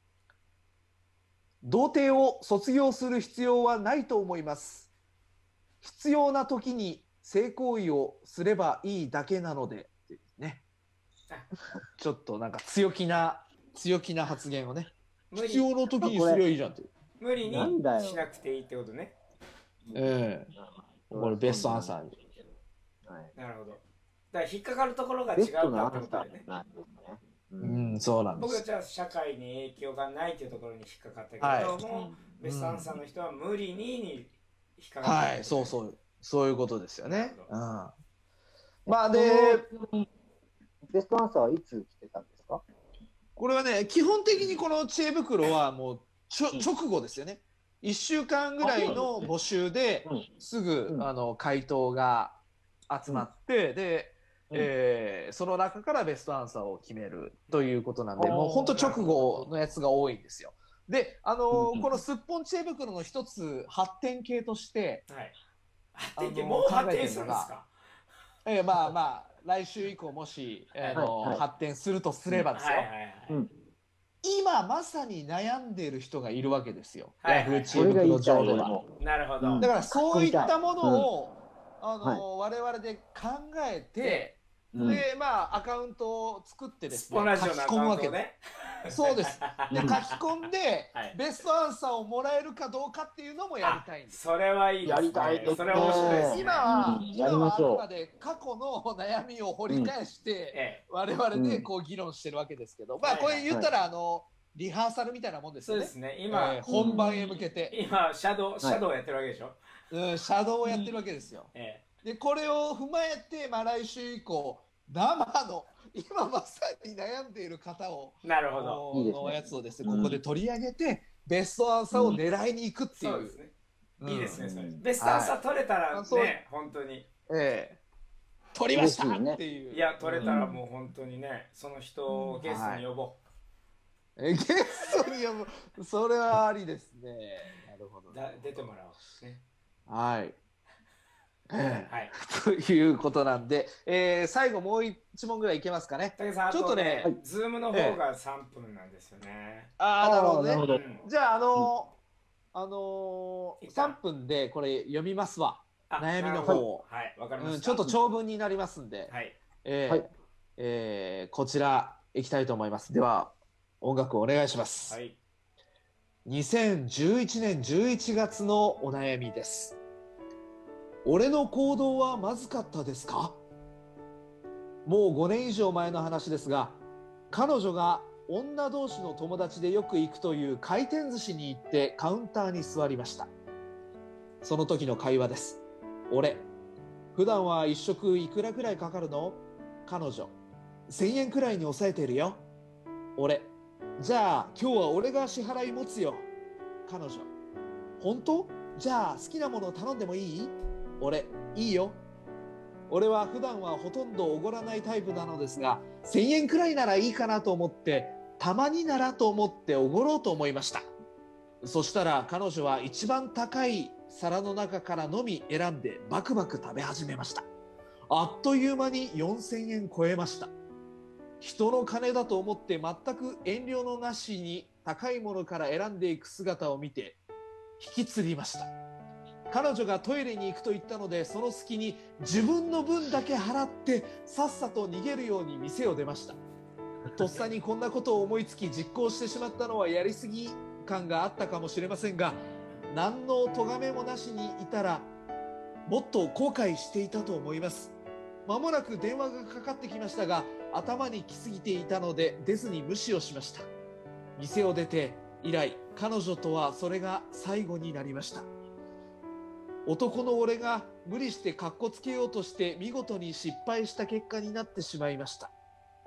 童貞を卒業する必要はないと思います。必要な時に性行為をすればいいだけなのでっていうね。ちょっとなんか強気な強気な発言をね。 無理必要な時にすりゃいいじゃんっていう。 無理になんだよしなくていいってことね。 ええこれベストアンサーに。 はい。 なるほど。だから引っかかるところが違ベうかストなアンってことだよね。 サーなんですね。ううんん、そうなんです。 僕はじゃあ社会に影響がないっていうところに引っかかったけはいども、ベストアンサーの人は無理にに引っかかった。 はい、そうそうそういうことですよね。 なるうん。 ほまあで。 ベストアンサーはいつ来てたんですか？ これはね、基本的にこの知恵袋はもうちょ直後ですよね。いっしゅうかんぐらいの募集でうんすぐ、 うんあの回答が集まって、で、 うんえーその中からベストアンサーを決めるということなんで、 あーもう本当直後のやつが多いんですよ。で、あのーうんこのすっぽん知恵袋の一つ発展系として、 はい。発あの展系もう発展するんですか？ えーまあまあ来週以降もし、あのはいはい発展するとすればですよ。 はいはいはい。 うん今まさに悩んでいる人がいるわけですよ。 はいヤフー知これが言恵袋いたい上では。 俺も。 なるほど。 うんだからそういったものを、あはいの我々で考えて、 でうんでまあアカウントを作ってですスポラね書きジオのアカ込むわけでウントね。 す。そうです。で書き込んで、 はいベストアンサーをもらえるかどうかっていうのもやりたいんです。 それはいいですね。 やりたいですねそれは面白いですね。 今は、 うん今はあやりましょうくまで過去の悩みを掘り返して、 え我々でこう議論してるわけですけど、まあこれ言ったら、あのリハーサルみたいなもんでえ、 すよね。 そうですね。今、 えー本番へ向けて、 今シャドウシャドウやってるわけでしょ。 うん、シャドウをやってるわけですよ。 えでこれを踏まえて、まあ、来週以降生の今まさに悩んでいる方をえ、なるほど。 いいですねのやつをですね、 うんここで取り上げてベストアンサーを狙いに行くっていう。 そうですね。 うんいいですね。それうんベストアンサー取れたらあそうね、本当に。 ええ取りました嬉しいねっていう。 いや、取れたらもう本当にね、その人をゲストに呼ぼえゲストに呼ぶ、それはありですね。なるほどう。 ね、 だ出てもらおう。ね。 はい。ええはい。 ということなんで、えー最後もう一問ぐらいいけますかね。 武さん、あちょっとねとねはい、 ズームの方がさんぷんなんですよね。 ああ、なるほどね。 なるほどうんじゃあ、あのーあのー、 一旦さんぷんでこれ読みますわ。 あ悩みの方をなるほどはい、わかりまうん、 した。 ちょっと長文になりますんで、 はい。 えーはいえーこちらいきたいと思います。では、音楽お願いします。 はい。 にせんじゅういちねんじゅういちがつのお悩みです。俺の行動はまずかったですか？もうごねん以上前の話ですが、彼女が女同士の友達でよく行くという回転寿司に行ってカウンターに座りました。その時の会話です。俺、普段は一食いくらくらいかかるの？彼女、せんえんくらいに抑えているよ。俺、じゃあ今日は俺が支払い持つよ。彼女、本当？じゃあ好きなものを頼んでもいい？俺、いいよ。俺は普段はほとんどおごらないタイプなのですが、せんえんくらいならいいかなと思って、たまにならと思っておごろうと思いました。そしたら彼女は一番高い皿の中からのみ選んでバクバク食べ始めました。あっという間によんせんえん超えました。人の金だと思って全く遠慮のなしに高いものから選んでいく姿を見て引きつりました。彼女がトイレに行くと言ったので、その隙に自分の分だけ払ってさっさと逃げるように店を出ました。とっさにこんなことを思いつき実行してしまったのはやりすぎ感があったかもしれませんが、何の咎めもなしにいたらもっと後悔していたと思います。まもなく電話がかかってきましたが、頭に来すぎていたので出ずに無視をしました。店を出て以来、彼女とはそれが最後になりました。男の俺が無理してカッコつけようとして見事に失敗した結果になってしまいました。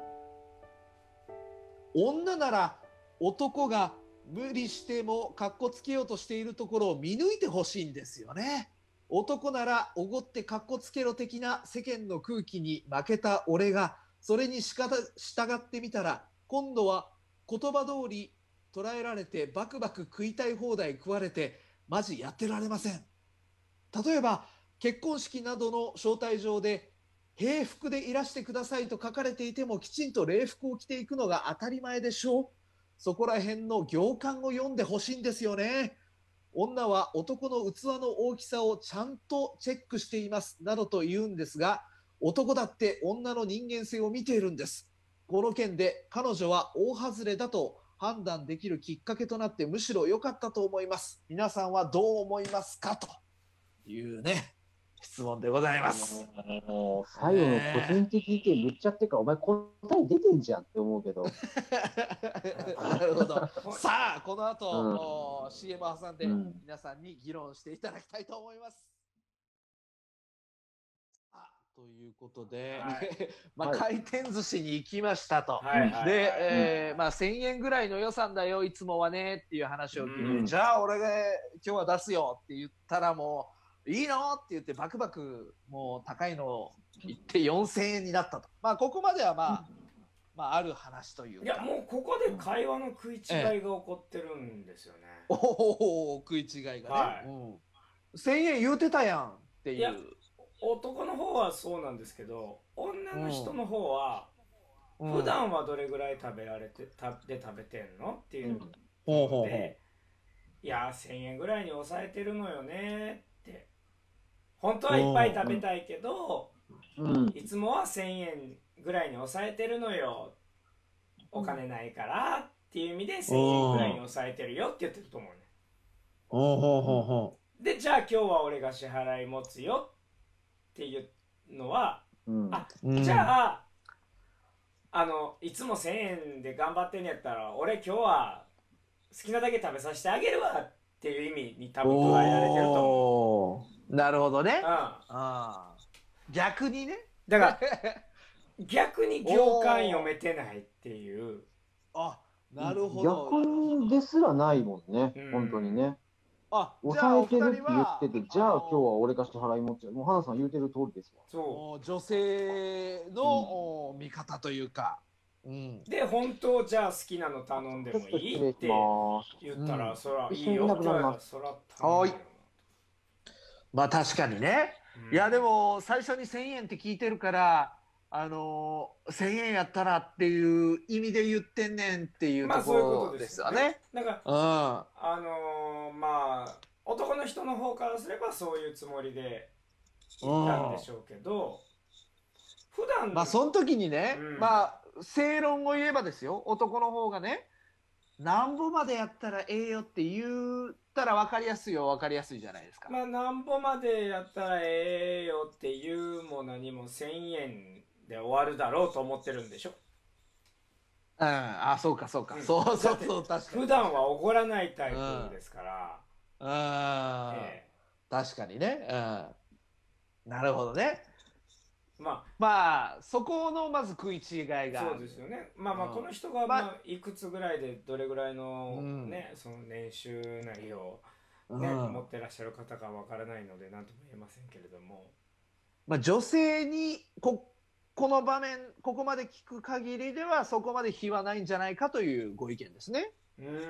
女なら男が無理してもカッコつけようとしているところを見抜いてほしいんですよね。男ならおごってカッコつけろ的な世間の空気に負けた俺がそれにしかた従ってみたら、今度は言葉通り捉えられて、バクバク食いたい放題食われて、マジやってられません。例えば、結婚式などの招待状で、平服でいらしてくださいと書かれていても、きちんと礼服を着ていくのが当たり前でしょう。そこら辺の行間を読んでほしいんですよね。女は男の器の大きさをちゃんとチェックしていますなどと言うんですが、男だって女の人間性を見ているんです。この件で彼女は大外れだと判断できるきっかけとなって、むしろ良かったと思います。皆さんはどう思いますか、というね、質問でございます。 もう最後の個人的意見言っちゃってから、お前答え出てんじゃんって思うけど。 なるほど。さあ、この後、 うん、 シーエム を挟んで皆さんに議論していただきたいと思います。うん、あということで、はい、まあ、回転寿司に行きましたと。はい、で、えーまあ、せんえんぐらいの予算だよ、いつもはねっていう話を聞いて、うん、じゃあ俺が今日は出すよって言ったら、もういいのって言ってバクバクもう高いのを言ってよんせんえんになったと。まあここまではまあ、まあある話というか。 いやもうここで会話の食い違いが起こってるんですよね。 おお、食い違いがね、はい、うん。せんえん言うてたやんっていう。いや男の方はそうなんですけど、女の人の方は、うん、普段はどれぐらい食べられてたで食べてんのっていうので、うん、いやせんえんぐらいに抑えてるのよねって。本当はいっぱい食べたいけど、うん、いつもはせんえんぐらいに抑えてるのよ、お金ないからっていう意味でせんえんぐらいに抑えてるよって言ってると思うね。 おほほほでじゃあ今日は俺が支払い持つよっていうのは、うん、あじゃあ、あのいつもせんえんで頑張ってんやったら俺今日は好きなだけ食べさせてあげるわっていう意味に多分捉えられてると思う。 なるほどね。うん、あ逆にね。 だから逆に行間読めてないっていう。 あ、なるほど。 逆にですらないもんね、うん、本当にね。あ、抑えてるって言ってて、じゃあ今日は俺が支払い持っちゃう。もう花さん言うてる通りですわ。 そう。女性の、うん、味方というか。 うん、で本当じゃあ好きなの頼んでもいいって言ったら、うん、そらいいよって言われたらそら頼むよ。 まあ確かにね、うん、いやでも最初にせんえんって聞いてるから、あのー、せんえんやったらっていう意味で言ってんねんっていうところですよね。 だから、うん、あのー、まあ男の人の方からすればそういうつもりで言ったんでしょうけど、普段まあその時にね、うん、まあ正論を言えばですよ、男の方がね、なんぼまでやったらええよって言ったら分かりやすいよ、分かりやすいじゃないですか。 まあなんぼまでやったらええよって言うも何もせんえんで終わるだろうと思ってるんでしょ。 うん、あ、そうかそうか、うん、そうそうそう、確かに普段はおごらないタイプですから。 うん、あ、ええ、確かにね、うん、なるほどね。まあ、まあそこのまず食い違いが。 そうですよね。まあまあこの人がまあいくつぐらいでどれぐらいのね、うん、その年収なりをね、うん、持ってらっしゃる方かわからないので何とも言えませんけれども、 まあ女性にここの場面ここまで聞く限りではそこまで非はないんじゃないかというご意見ですね。 うーん、うん、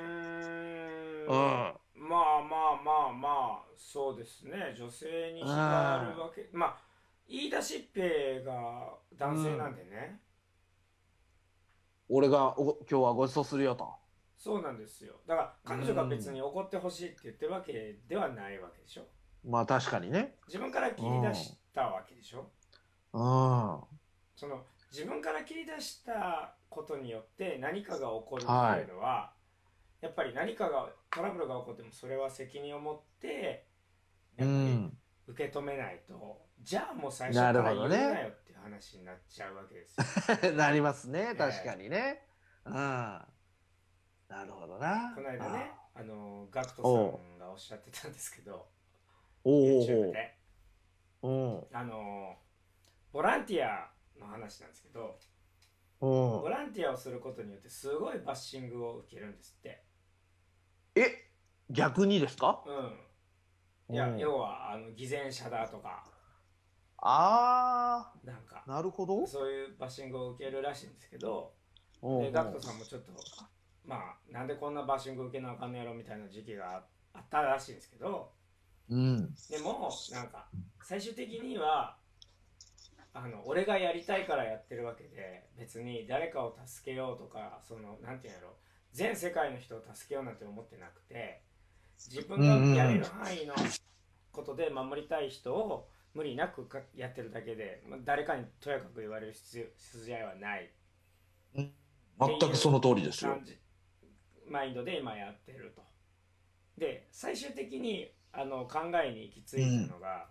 まあまあまあまあそうですね。女性に非があるわけ、まあ言い出しっぺが男性なんでね、 うん、俺がお今日はごちそうするよと。 そうなんですよ。だから彼女が別に怒ってほしいって言ってるわけではないわけでしょ。 まあ確かにね。 自分から切り出したわけでしょ。 うん、 その自分から切り出したことによって何かが起こるっていうのは、はい、やっぱり何かがトラブルが起こってもそれは責任を持ってやっぱり受け止めないと、うん、じゃあもう最初から言うなよっていう話になっちゃうわけですよ。 なりますね、確かにね。えー、うん、なるほどな。 この間ね、あのガクトさんがおっしゃってたんですけど、YouTube で、あのボランティアの話なんですけど、ボランティアをすることによってすごいバッシングを受けるんですって。 え、逆にですか？ うん。いや、要はあの偽善者だとか。 あなんかあ、なるほど。 そういうバッシングを受けるらしいんですけど、 おうおうでガクトさんもちょっとまあなんでこんなバッシング受けなあかんのやろみたいな時期があったらしいんですけど、 うん。 でもなんか最終的にはあの俺がやりたいからやってるわけで、別に誰かを助けようとか、そのなんていうんやろ、全世界の人を助けようなんて思ってなくて、自分がやれる範囲のことで守りたい人を無理なくかやってるだけで、まあ誰かにとやかく言われる必要筋合いはない全くその通りですよ。 感じマインドで今やってると。で最終的にあの考えに行き着いたのが、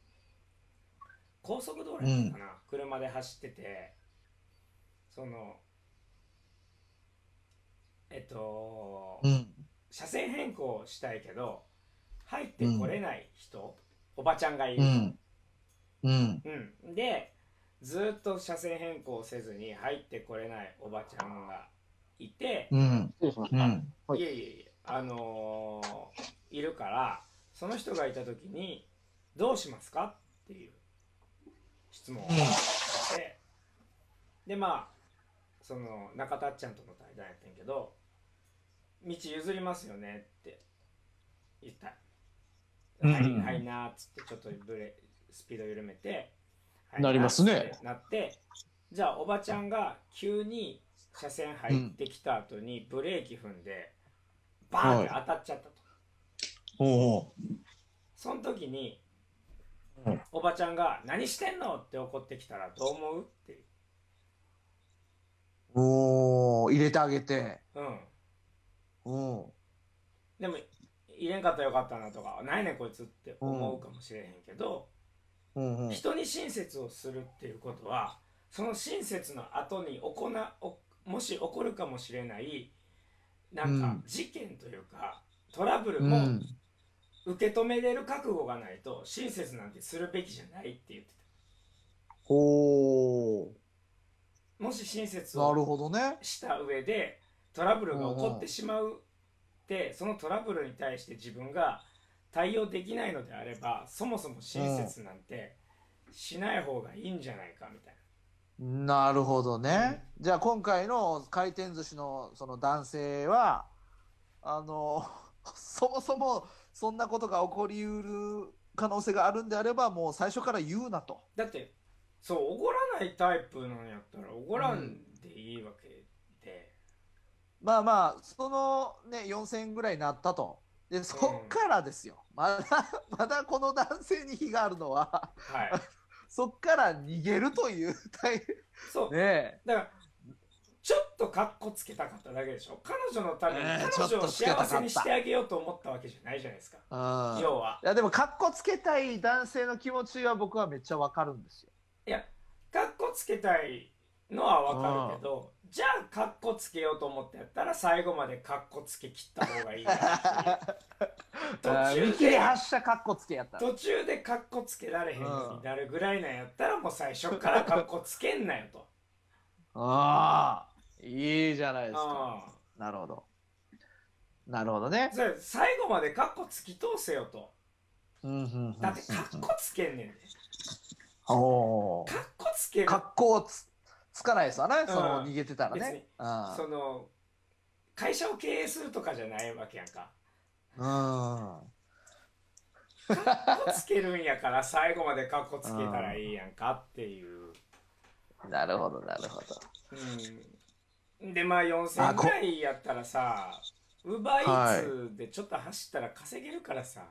高速道路やったかな、車で走ってて、そのえっと、 うん。 車線変更したいけど入ってこれない人、おばちゃんがいる、 うん。うん。 うん、でずっと車線変更せずに入ってこれないおばちゃんがいて、 うん。 失礼しました。 うん。 はいいえいえいえ、あのーいるから、その人がいた時にどうしますかっていう質問をして、でまあその中田っちゃんとの対談やってんけど、道譲りますよねって言った。 うんはいはいなーっつってちょっとブレスピード緩めて、はいなりますねなーっつってなって、じゃあおばちゃんが急に車線入ってきた後にブレーキ踏んでバーンって当たっちゃったと。 おうおう。 その時にうんおばちゃんが何してんのって怒ってきたらどう思うっていう。 おお、入れてあげて。 うんうん。 でも入れんかったらよかったなとか、何やねんこいつって思うかもしれへんけど、 うんうん。 人に親切をするっていうことは、その親切の後に行なおもし起こるかもしれないなんかうん事件というかトラブルもうん。 受け止めれる覚悟がないと親切なんてするべきじゃないって言っておお。 た。もし親切なるをほどね。 した上でトラブルが起こってしまうってそのトラブルに対して自分が対応できないのであれば、そもそも親切なんてしない方がいいんじゃないかみたいな。 なるほどね。じゃあ今回の回転寿司のその男性はあのそもそもそんなことが起こりうる可能性があるんであればもう最初から言うなと。 だってそうおごらないタイプなんやったらおごらんでいいわけで、 まあまあそのねよんせんえんぐらいになったと。でそっからですよ。まだまだこの男性に非があるのははいそっから逃げるという大そう、 ねだからちょっとカッコつけたかっただけでしょ。彼女のためにえー彼女をちょっとつけたかった幸せにしてあげようと思ったわけじゃないじゃないですか、 え。うん。 要はいやでもカッコつけたい男性の気持ちは僕はめっちゃわかるんですよ。 いやカッコつけたいのはわかるけど、じゃあカッコつけようと思ってやったら最後までカッコつけ切った方がいいな途あー中見切りで発車カッコつけやったら。 途中でカッコつけられへんのになるぐらいなんやったらもう最初からカッコつけんなよと。 ああ、いいじゃないですか。 あなるほど。なるほどねあ。それ最後までカッコつき通せよと。 うんうんうんうんだってカッコつけんねんで。 おカッコつける格好つつかないですわね、そのうん逃げてたら別にね。うんその会社を経営するとかじゃないわけやんか。 うん。 カッコつけるんやから最後までカッコつけたらいいやんかっていう。 なるほど、なるほど。 うん、でまあよんせんえんぐらいやったらさ、ウーバーイーツでちょっと走ったら稼げるからさ。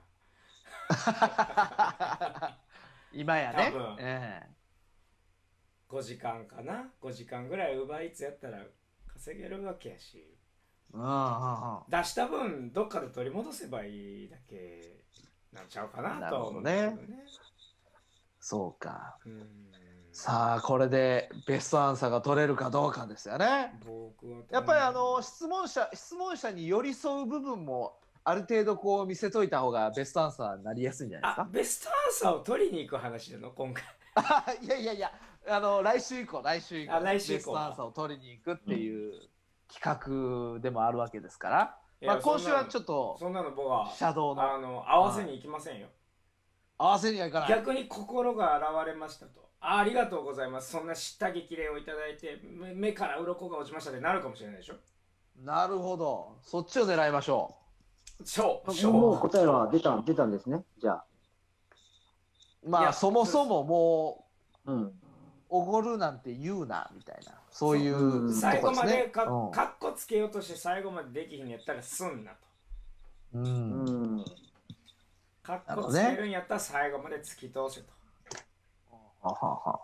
今やね。 多分えごじかんかなごじかんぐらいウーバーイーツやったら稼げるわけやし、 えうんうんうん出した分どっかで取り戻せばいいだけなんちゃうかなとは思うけなるどね。 そうか。 うんさあ、これでベストアンサーが取れるかどうかですよね。 僕はやっぱりあの質問者質問者に寄り添う部分もある程度こう見せといた方がベストアンサーになりやすいんじゃないですか。 あベストアンサーを取りに行く話なの今回。 いやいやいや、あの来週以降来週以降あ来週以降ベストアンサーを取りに行くっていう企画でもあるわけですから、 いやまあ今週はそんなのちょっとそんなの僕はシャドウのあの合わせに行きませんよ。 合わせにはいかない。 逆に心が現れましたと。あ、ありがとうございます。そんな知った激励をいただいて、目目から鱗が落ちましたってなるかもしれないでしょ。 なるほど。そっちを狙いましょそう。 もう答えは出た出たんですね。じゃあ。 う。まあそもそももう、うん、 おごるなんて言うなみたいな、そういうとこですね。 最後までか、 うん、 かっこつけようとして最後までできひんやったらすんなと。 うん。 うん。 かっこつけるんやったら最後まで突き通せと。 ははは。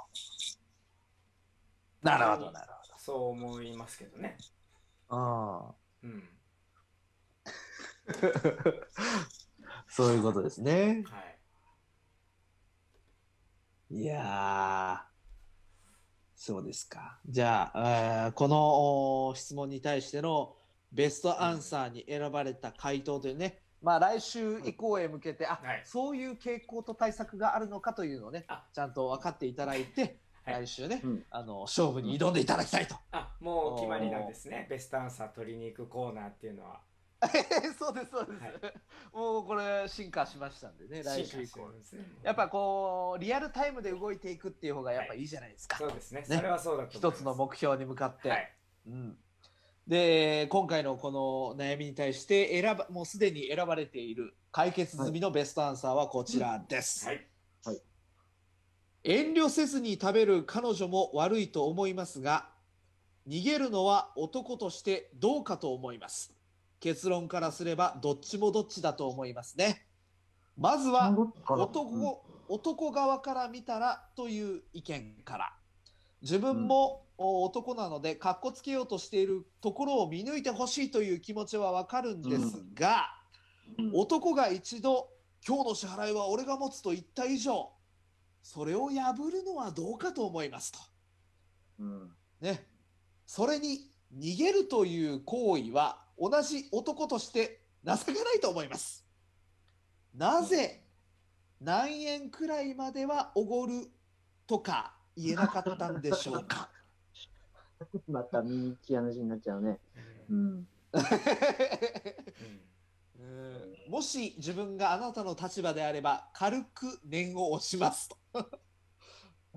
なるほどなるほど。 そう思いますけどね。 ああ。 うん。 そういうことですね。 はい。 いやー。そうですか。じゃあ、えーこの質問に対してのベストアンサーに選ばれた回答というね、まあ来週以降へ向けて、あ、 はい、 そういう傾向と対策があるのかというのをね、ちゃんと分かっていただいて、はい、来週ね、うん、あの勝負に挑んでいただきたいと。 あ、もうお決まりなんですね。ベストアンサー取りに行くコーナーっていうのは。 そうですそうです、はい、もうこれ進化しましたんでね、来週以降ですね。 やっぱこうリアルタイムで動いていくっていう方がやっぱいいじゃないですか。 はい、そうですね。それはそうだと思います。 一つの目標に向かって、 はい、 うん、で今回のこの悩みに対して選ばもうすでに選ばれている解決済みのベストアンサーはこちらです、 はいはい、 遠慮せずに食べる彼女も悪いと思いますが、逃げるのは男としてどうかと思います。結論からすればどっちもどっちだと思いますね。まずは 男, 男側から見たらという意見から、自分も男なのでかっこつけようとしているところを見抜いてほしいという気持ちはわかるんですが、男が一度今日の支払いは俺が持つと言った以上、それを破るのはどうかと思いますと、うんね、それに逃げるという行為は同じ男として情けないと思います。なぜ何円くらいまではおごるとか言えなかったんでしょうか。 また見にき話になっちゃうね。うん、 もし自分があなたの立場であれば軽く念を押しますと、うん、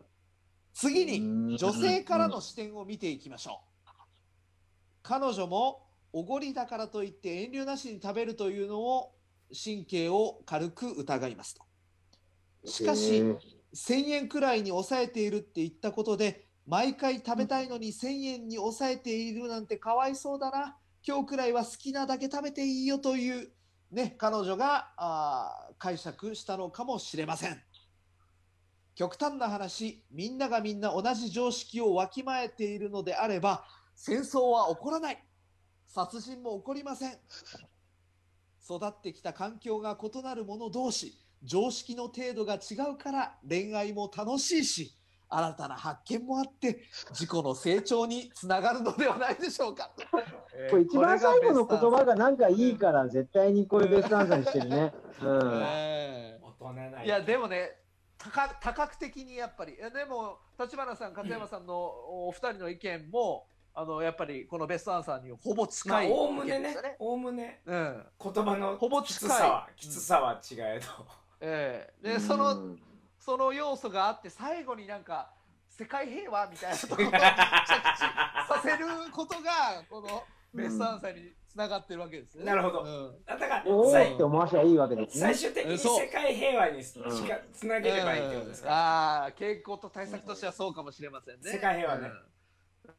次に女性からの視点を見ていきましょう。彼女もおごりだからといって遠慮なしに食べるというのを神経を軽く疑いますと。しかしせんえんくらいに抑えているって言ったことで毎回食べたいのにせんえんに抑えているなんてかわいそうだな、今日くらいは好きなだけ食べていいよという、ね、彼女があ解釈したのかもしれません。極端な話、みんながみんな同じ常識をわきまえているのであれば戦争は起こらない、殺人も起こりません。育ってきた環境が異なる者同士、常識の程度が違うから恋愛も楽しいし、新たな発見もあって自己の成長につながるのではないでしょうか。 これ一番最後の言葉がなんかいいから絶対にこれベストアンサーにしてるね。うん、 えー、大人ない。 いやでもね、多角的にやっぱり、でも立花さん、勝山さんのお二人の意見も、あのやっぱりこのベストアンサーにほぼ近い、 おおむねね、おおむね、 うん、 言葉のほぼきつさはきつさは違えど、 ええ、でそのその要素があって最後になんか世界平和みたいなところを着地させることがこのベストアンサーにつながってるわけですね。 なるほど。 うん、 だからおおって思わしゃいいわけですね。 最終的に世界平和につなげればいいってことですか。 うんうん、ああ、傾向と対策としてはそうかもしれませんね。 世界平和ね。うん、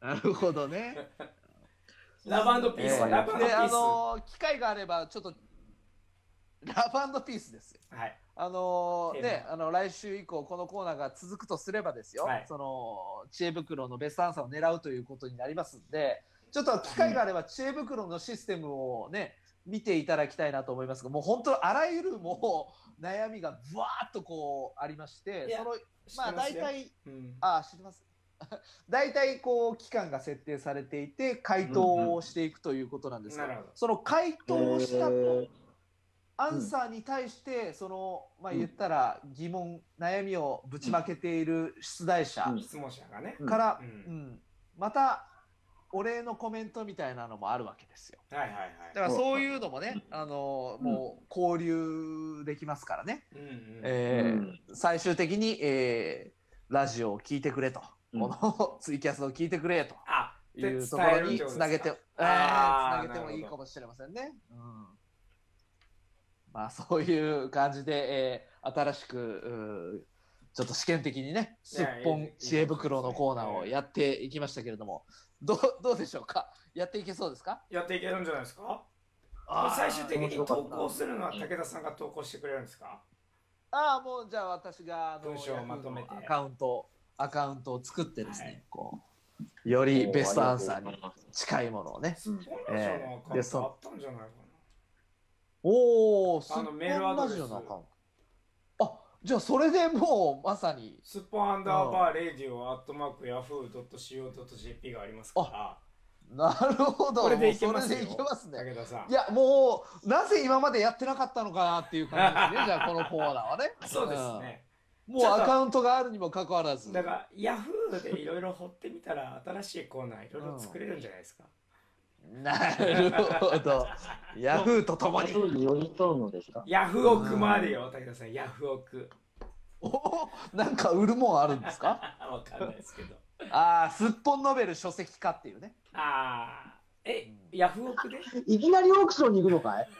なるほどね。 ラブピース、えー、ラブピース。 で、あの機会があればちょっとラブピースですよ。 はい。 あのー、ね、あの来週以降このコーナーが続くとすればですよ、はい、その知恵袋のベストアンサーを狙うということになりますんで、ちょっと機会があれば知恵袋のシステムをね見ていただきたいなと思いますが、もう本当あらゆるもう悩みがブワーっとこうありまして、そのまあ大体、うん、あ知ってます大体こう期間が設定されていて回答をしていくということなんですが、うんうん、その回答をしたとアンサーに対してその、まあ、言ったら疑問、うん、悩みをぶちまけている出題者、 質問者がねから、うんうん、またお礼のコメントみたいなのもあるわけですよ。 はいはいはい。 だからそういうのもね、あのもう交流できますからね。 うんうん。 えー最終的に、えーラジオを聞いてくれと、 うんこのツイキャスを聞いてくれとあ、 いうところにつなげて、えーあーつなげてもいいかもしれませんね。うん、まあそういう感じで、えー新しくうーちょっと試験的にね、すっぽん知恵袋のコーナーをやっていきましたけれども、どうどうでしょうか。やっていけそうですか。 やっていけるんじゃないですか。 あー最終的に面白かった投稿するのは武田さんが投稿してくれるんですか。 ああ、もうじゃあ私があの文章をまとめて Yahoo のアカウントアカウントを作ってですね、 はいこうよりベストアンサーに近いものをね。 スッポンラジオのアカウントあったんじゃないかな。 おお、すっぽんあのメールアドラレスジオのアカウント。あ、じゃあそれでもうまさに。 スッポンアンダーバーレディオアットマークヤフードットシーオードットジェーピー がありますから、 なるほど。 これでいけますよ。 それでいけますね。 武田さん。 いやもうなぜ今までやってなかったのかなっていう感じですね。じゃあこのコーナーはね。 そうですね。 うん、もうアカウントがあるにもかかわらず。 だからヤフーでいろいろ掘ってみたら新しいコーナーいろいろ作れるんじゃないですか。 なるほど。ヤフーとともに。 に寄り添うのですか。 ヤフオクもあるよ、武田さん。ヤフオク。 おお、なんか売るもんあるんですか。 わかんないですけど。 ああ、すっぽんノベル書籍化っていうね。 ああ、え、ヤフオクでいきなりオークションに行くのかい。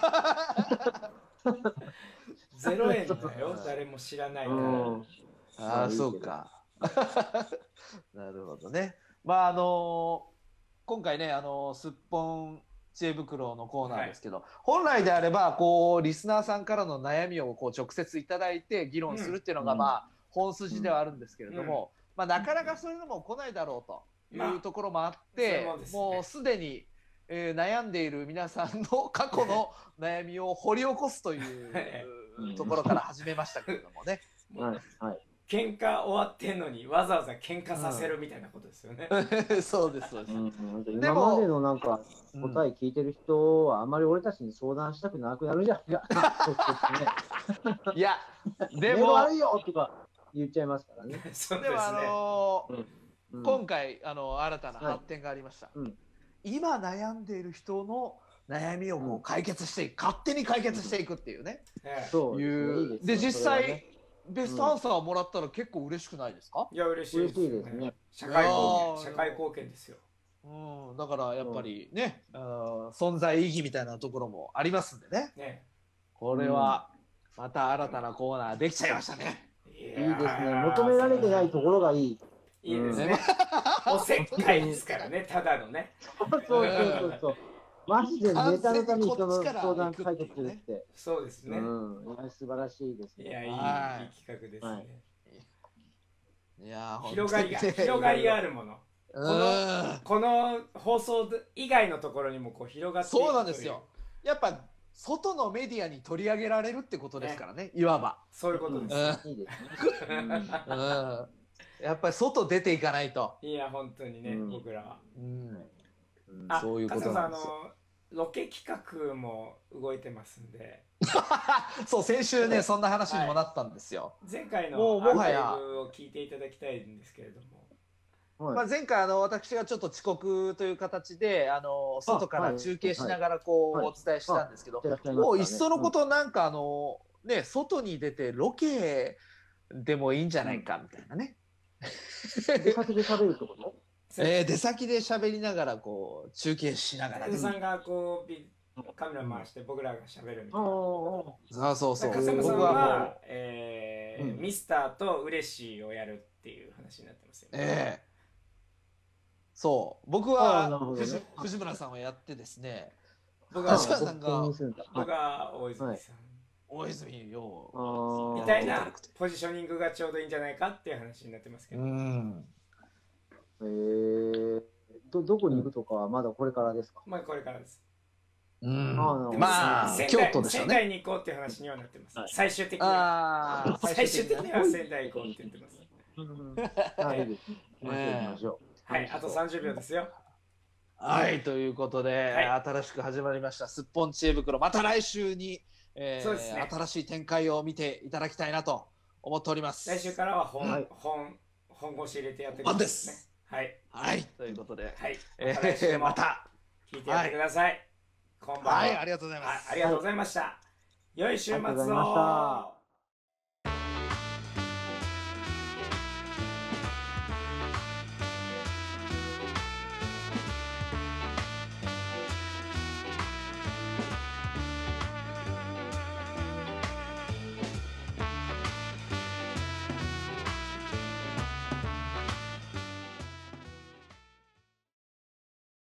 ゼロえんだよ、誰も知らないから。 ああ、そうか。なるほどね。まああのー今回ね、あのーすっぽん知恵袋のコーナーですけど、はい、本来であればこうリスナーさんからの悩みをこう直接いただいて議論するっていうのが、うん、まあ本筋ではあるんですけれども、うん、まあなかなかそういうのも来ないだろうというところもあって、まあ、うね、もうすでに、えー、悩んでいる皆さんの過去の悩みを掘り起こすというところから始めましたけれどもね。 はいはい、 喧嘩終わってんのにわざわざ喧嘩させるみたいなことですよね。 うん、そうですそうです。うん、 今までのなんか答え聞いてる人はあまり俺たちに相談したくなくなるじゃないか。 いやでも悪いよとか言っちゃいますからね。 そうですね。 でもあのーうん、今回あの新たな発展がありました。はい、うん、今悩んでいる人の悩みをもう解決していく、うん、勝手に解決していくっていうね。 そう、 いうで実際。ベストアンサーをもらったら結構嬉しくないですか。 いや嬉しいですね。 ですね。 社会貢献、社会貢献ですよ。 うん、だからやっぱりね、うん、存在意義みたいなところもありますんでね。ね、これはまた新たなコーナーできちゃいましたね。 いいですね。求められてないところがいい。 いいですね。おせっかいですからね、ただのね。 そうそうそうそう。マジでネタのために人の相談解決するって。 そうですね。 うん、素晴らしいですね。 いや、いい、いい企画ですね。 いや、 広がりが、広がりがあるもの。この、この放送以外のところにもこう広がっていく。 そうなんですよ。やっぱ外のメディアに取り上げられるってことですからね、いわば。 そういうことです。 やっぱり外出ていかないと。 いや、本当にね、僕らは。 そういうことなんですよ。 ロケ企画も動いてますんでそう先週ねそんな話にもなったんですよ。 はい、前回のアーカイブを聞いていただきたいんですけれども、 はい、まあ前回あの私がちょっと遅刻という形であの外から中継しながらこう、はい、お伝えしたんですけど、はい、もういっそのことなんかあのね外に出てロケでもいいんじゃないかみたいなね。 出先で喋るってこと？ えー、出先で喋りながらこう中継しながら、 ね、さんがこうカメラ回して僕らが喋るみたいな。 そうそうそう。 笠間さんは、えーうん、ミスターと嬉しいをやるっていう話になってますよね。 えー、そう僕は、ね、藤, 藤村さんをやってですね。僕は笠間さんが僕は大泉さん。はい、 大泉洋みたいなポジショニングがちょうどいいんじゃないかっていう話になってますけど。 うんえー、どどこに行くとかはまだこれからですか？ まあこれからです。 うん。まあ京都でしょうね。 仙台に行こうっていう話にはなってます。はい、最終的には。最終的には仙台行こうって言ってます。 はい。行きましょう。 はい。あとさんじゅうびょうですよ。 はい、ということで、はい、新しく始まりましたすっぽん知恵袋、また来週に、えーね、新しい展開を見ていただきたいなと思っております。 来週からは本、はい、本本腰入れてやってください、ね。 本です。 はいはい、ということで、 はいえまた来週もーまた、 聞いてやってください、こんばんは。 はい、ありがとうございます。 あありがとうございました。良い週末ありがとうございましたを。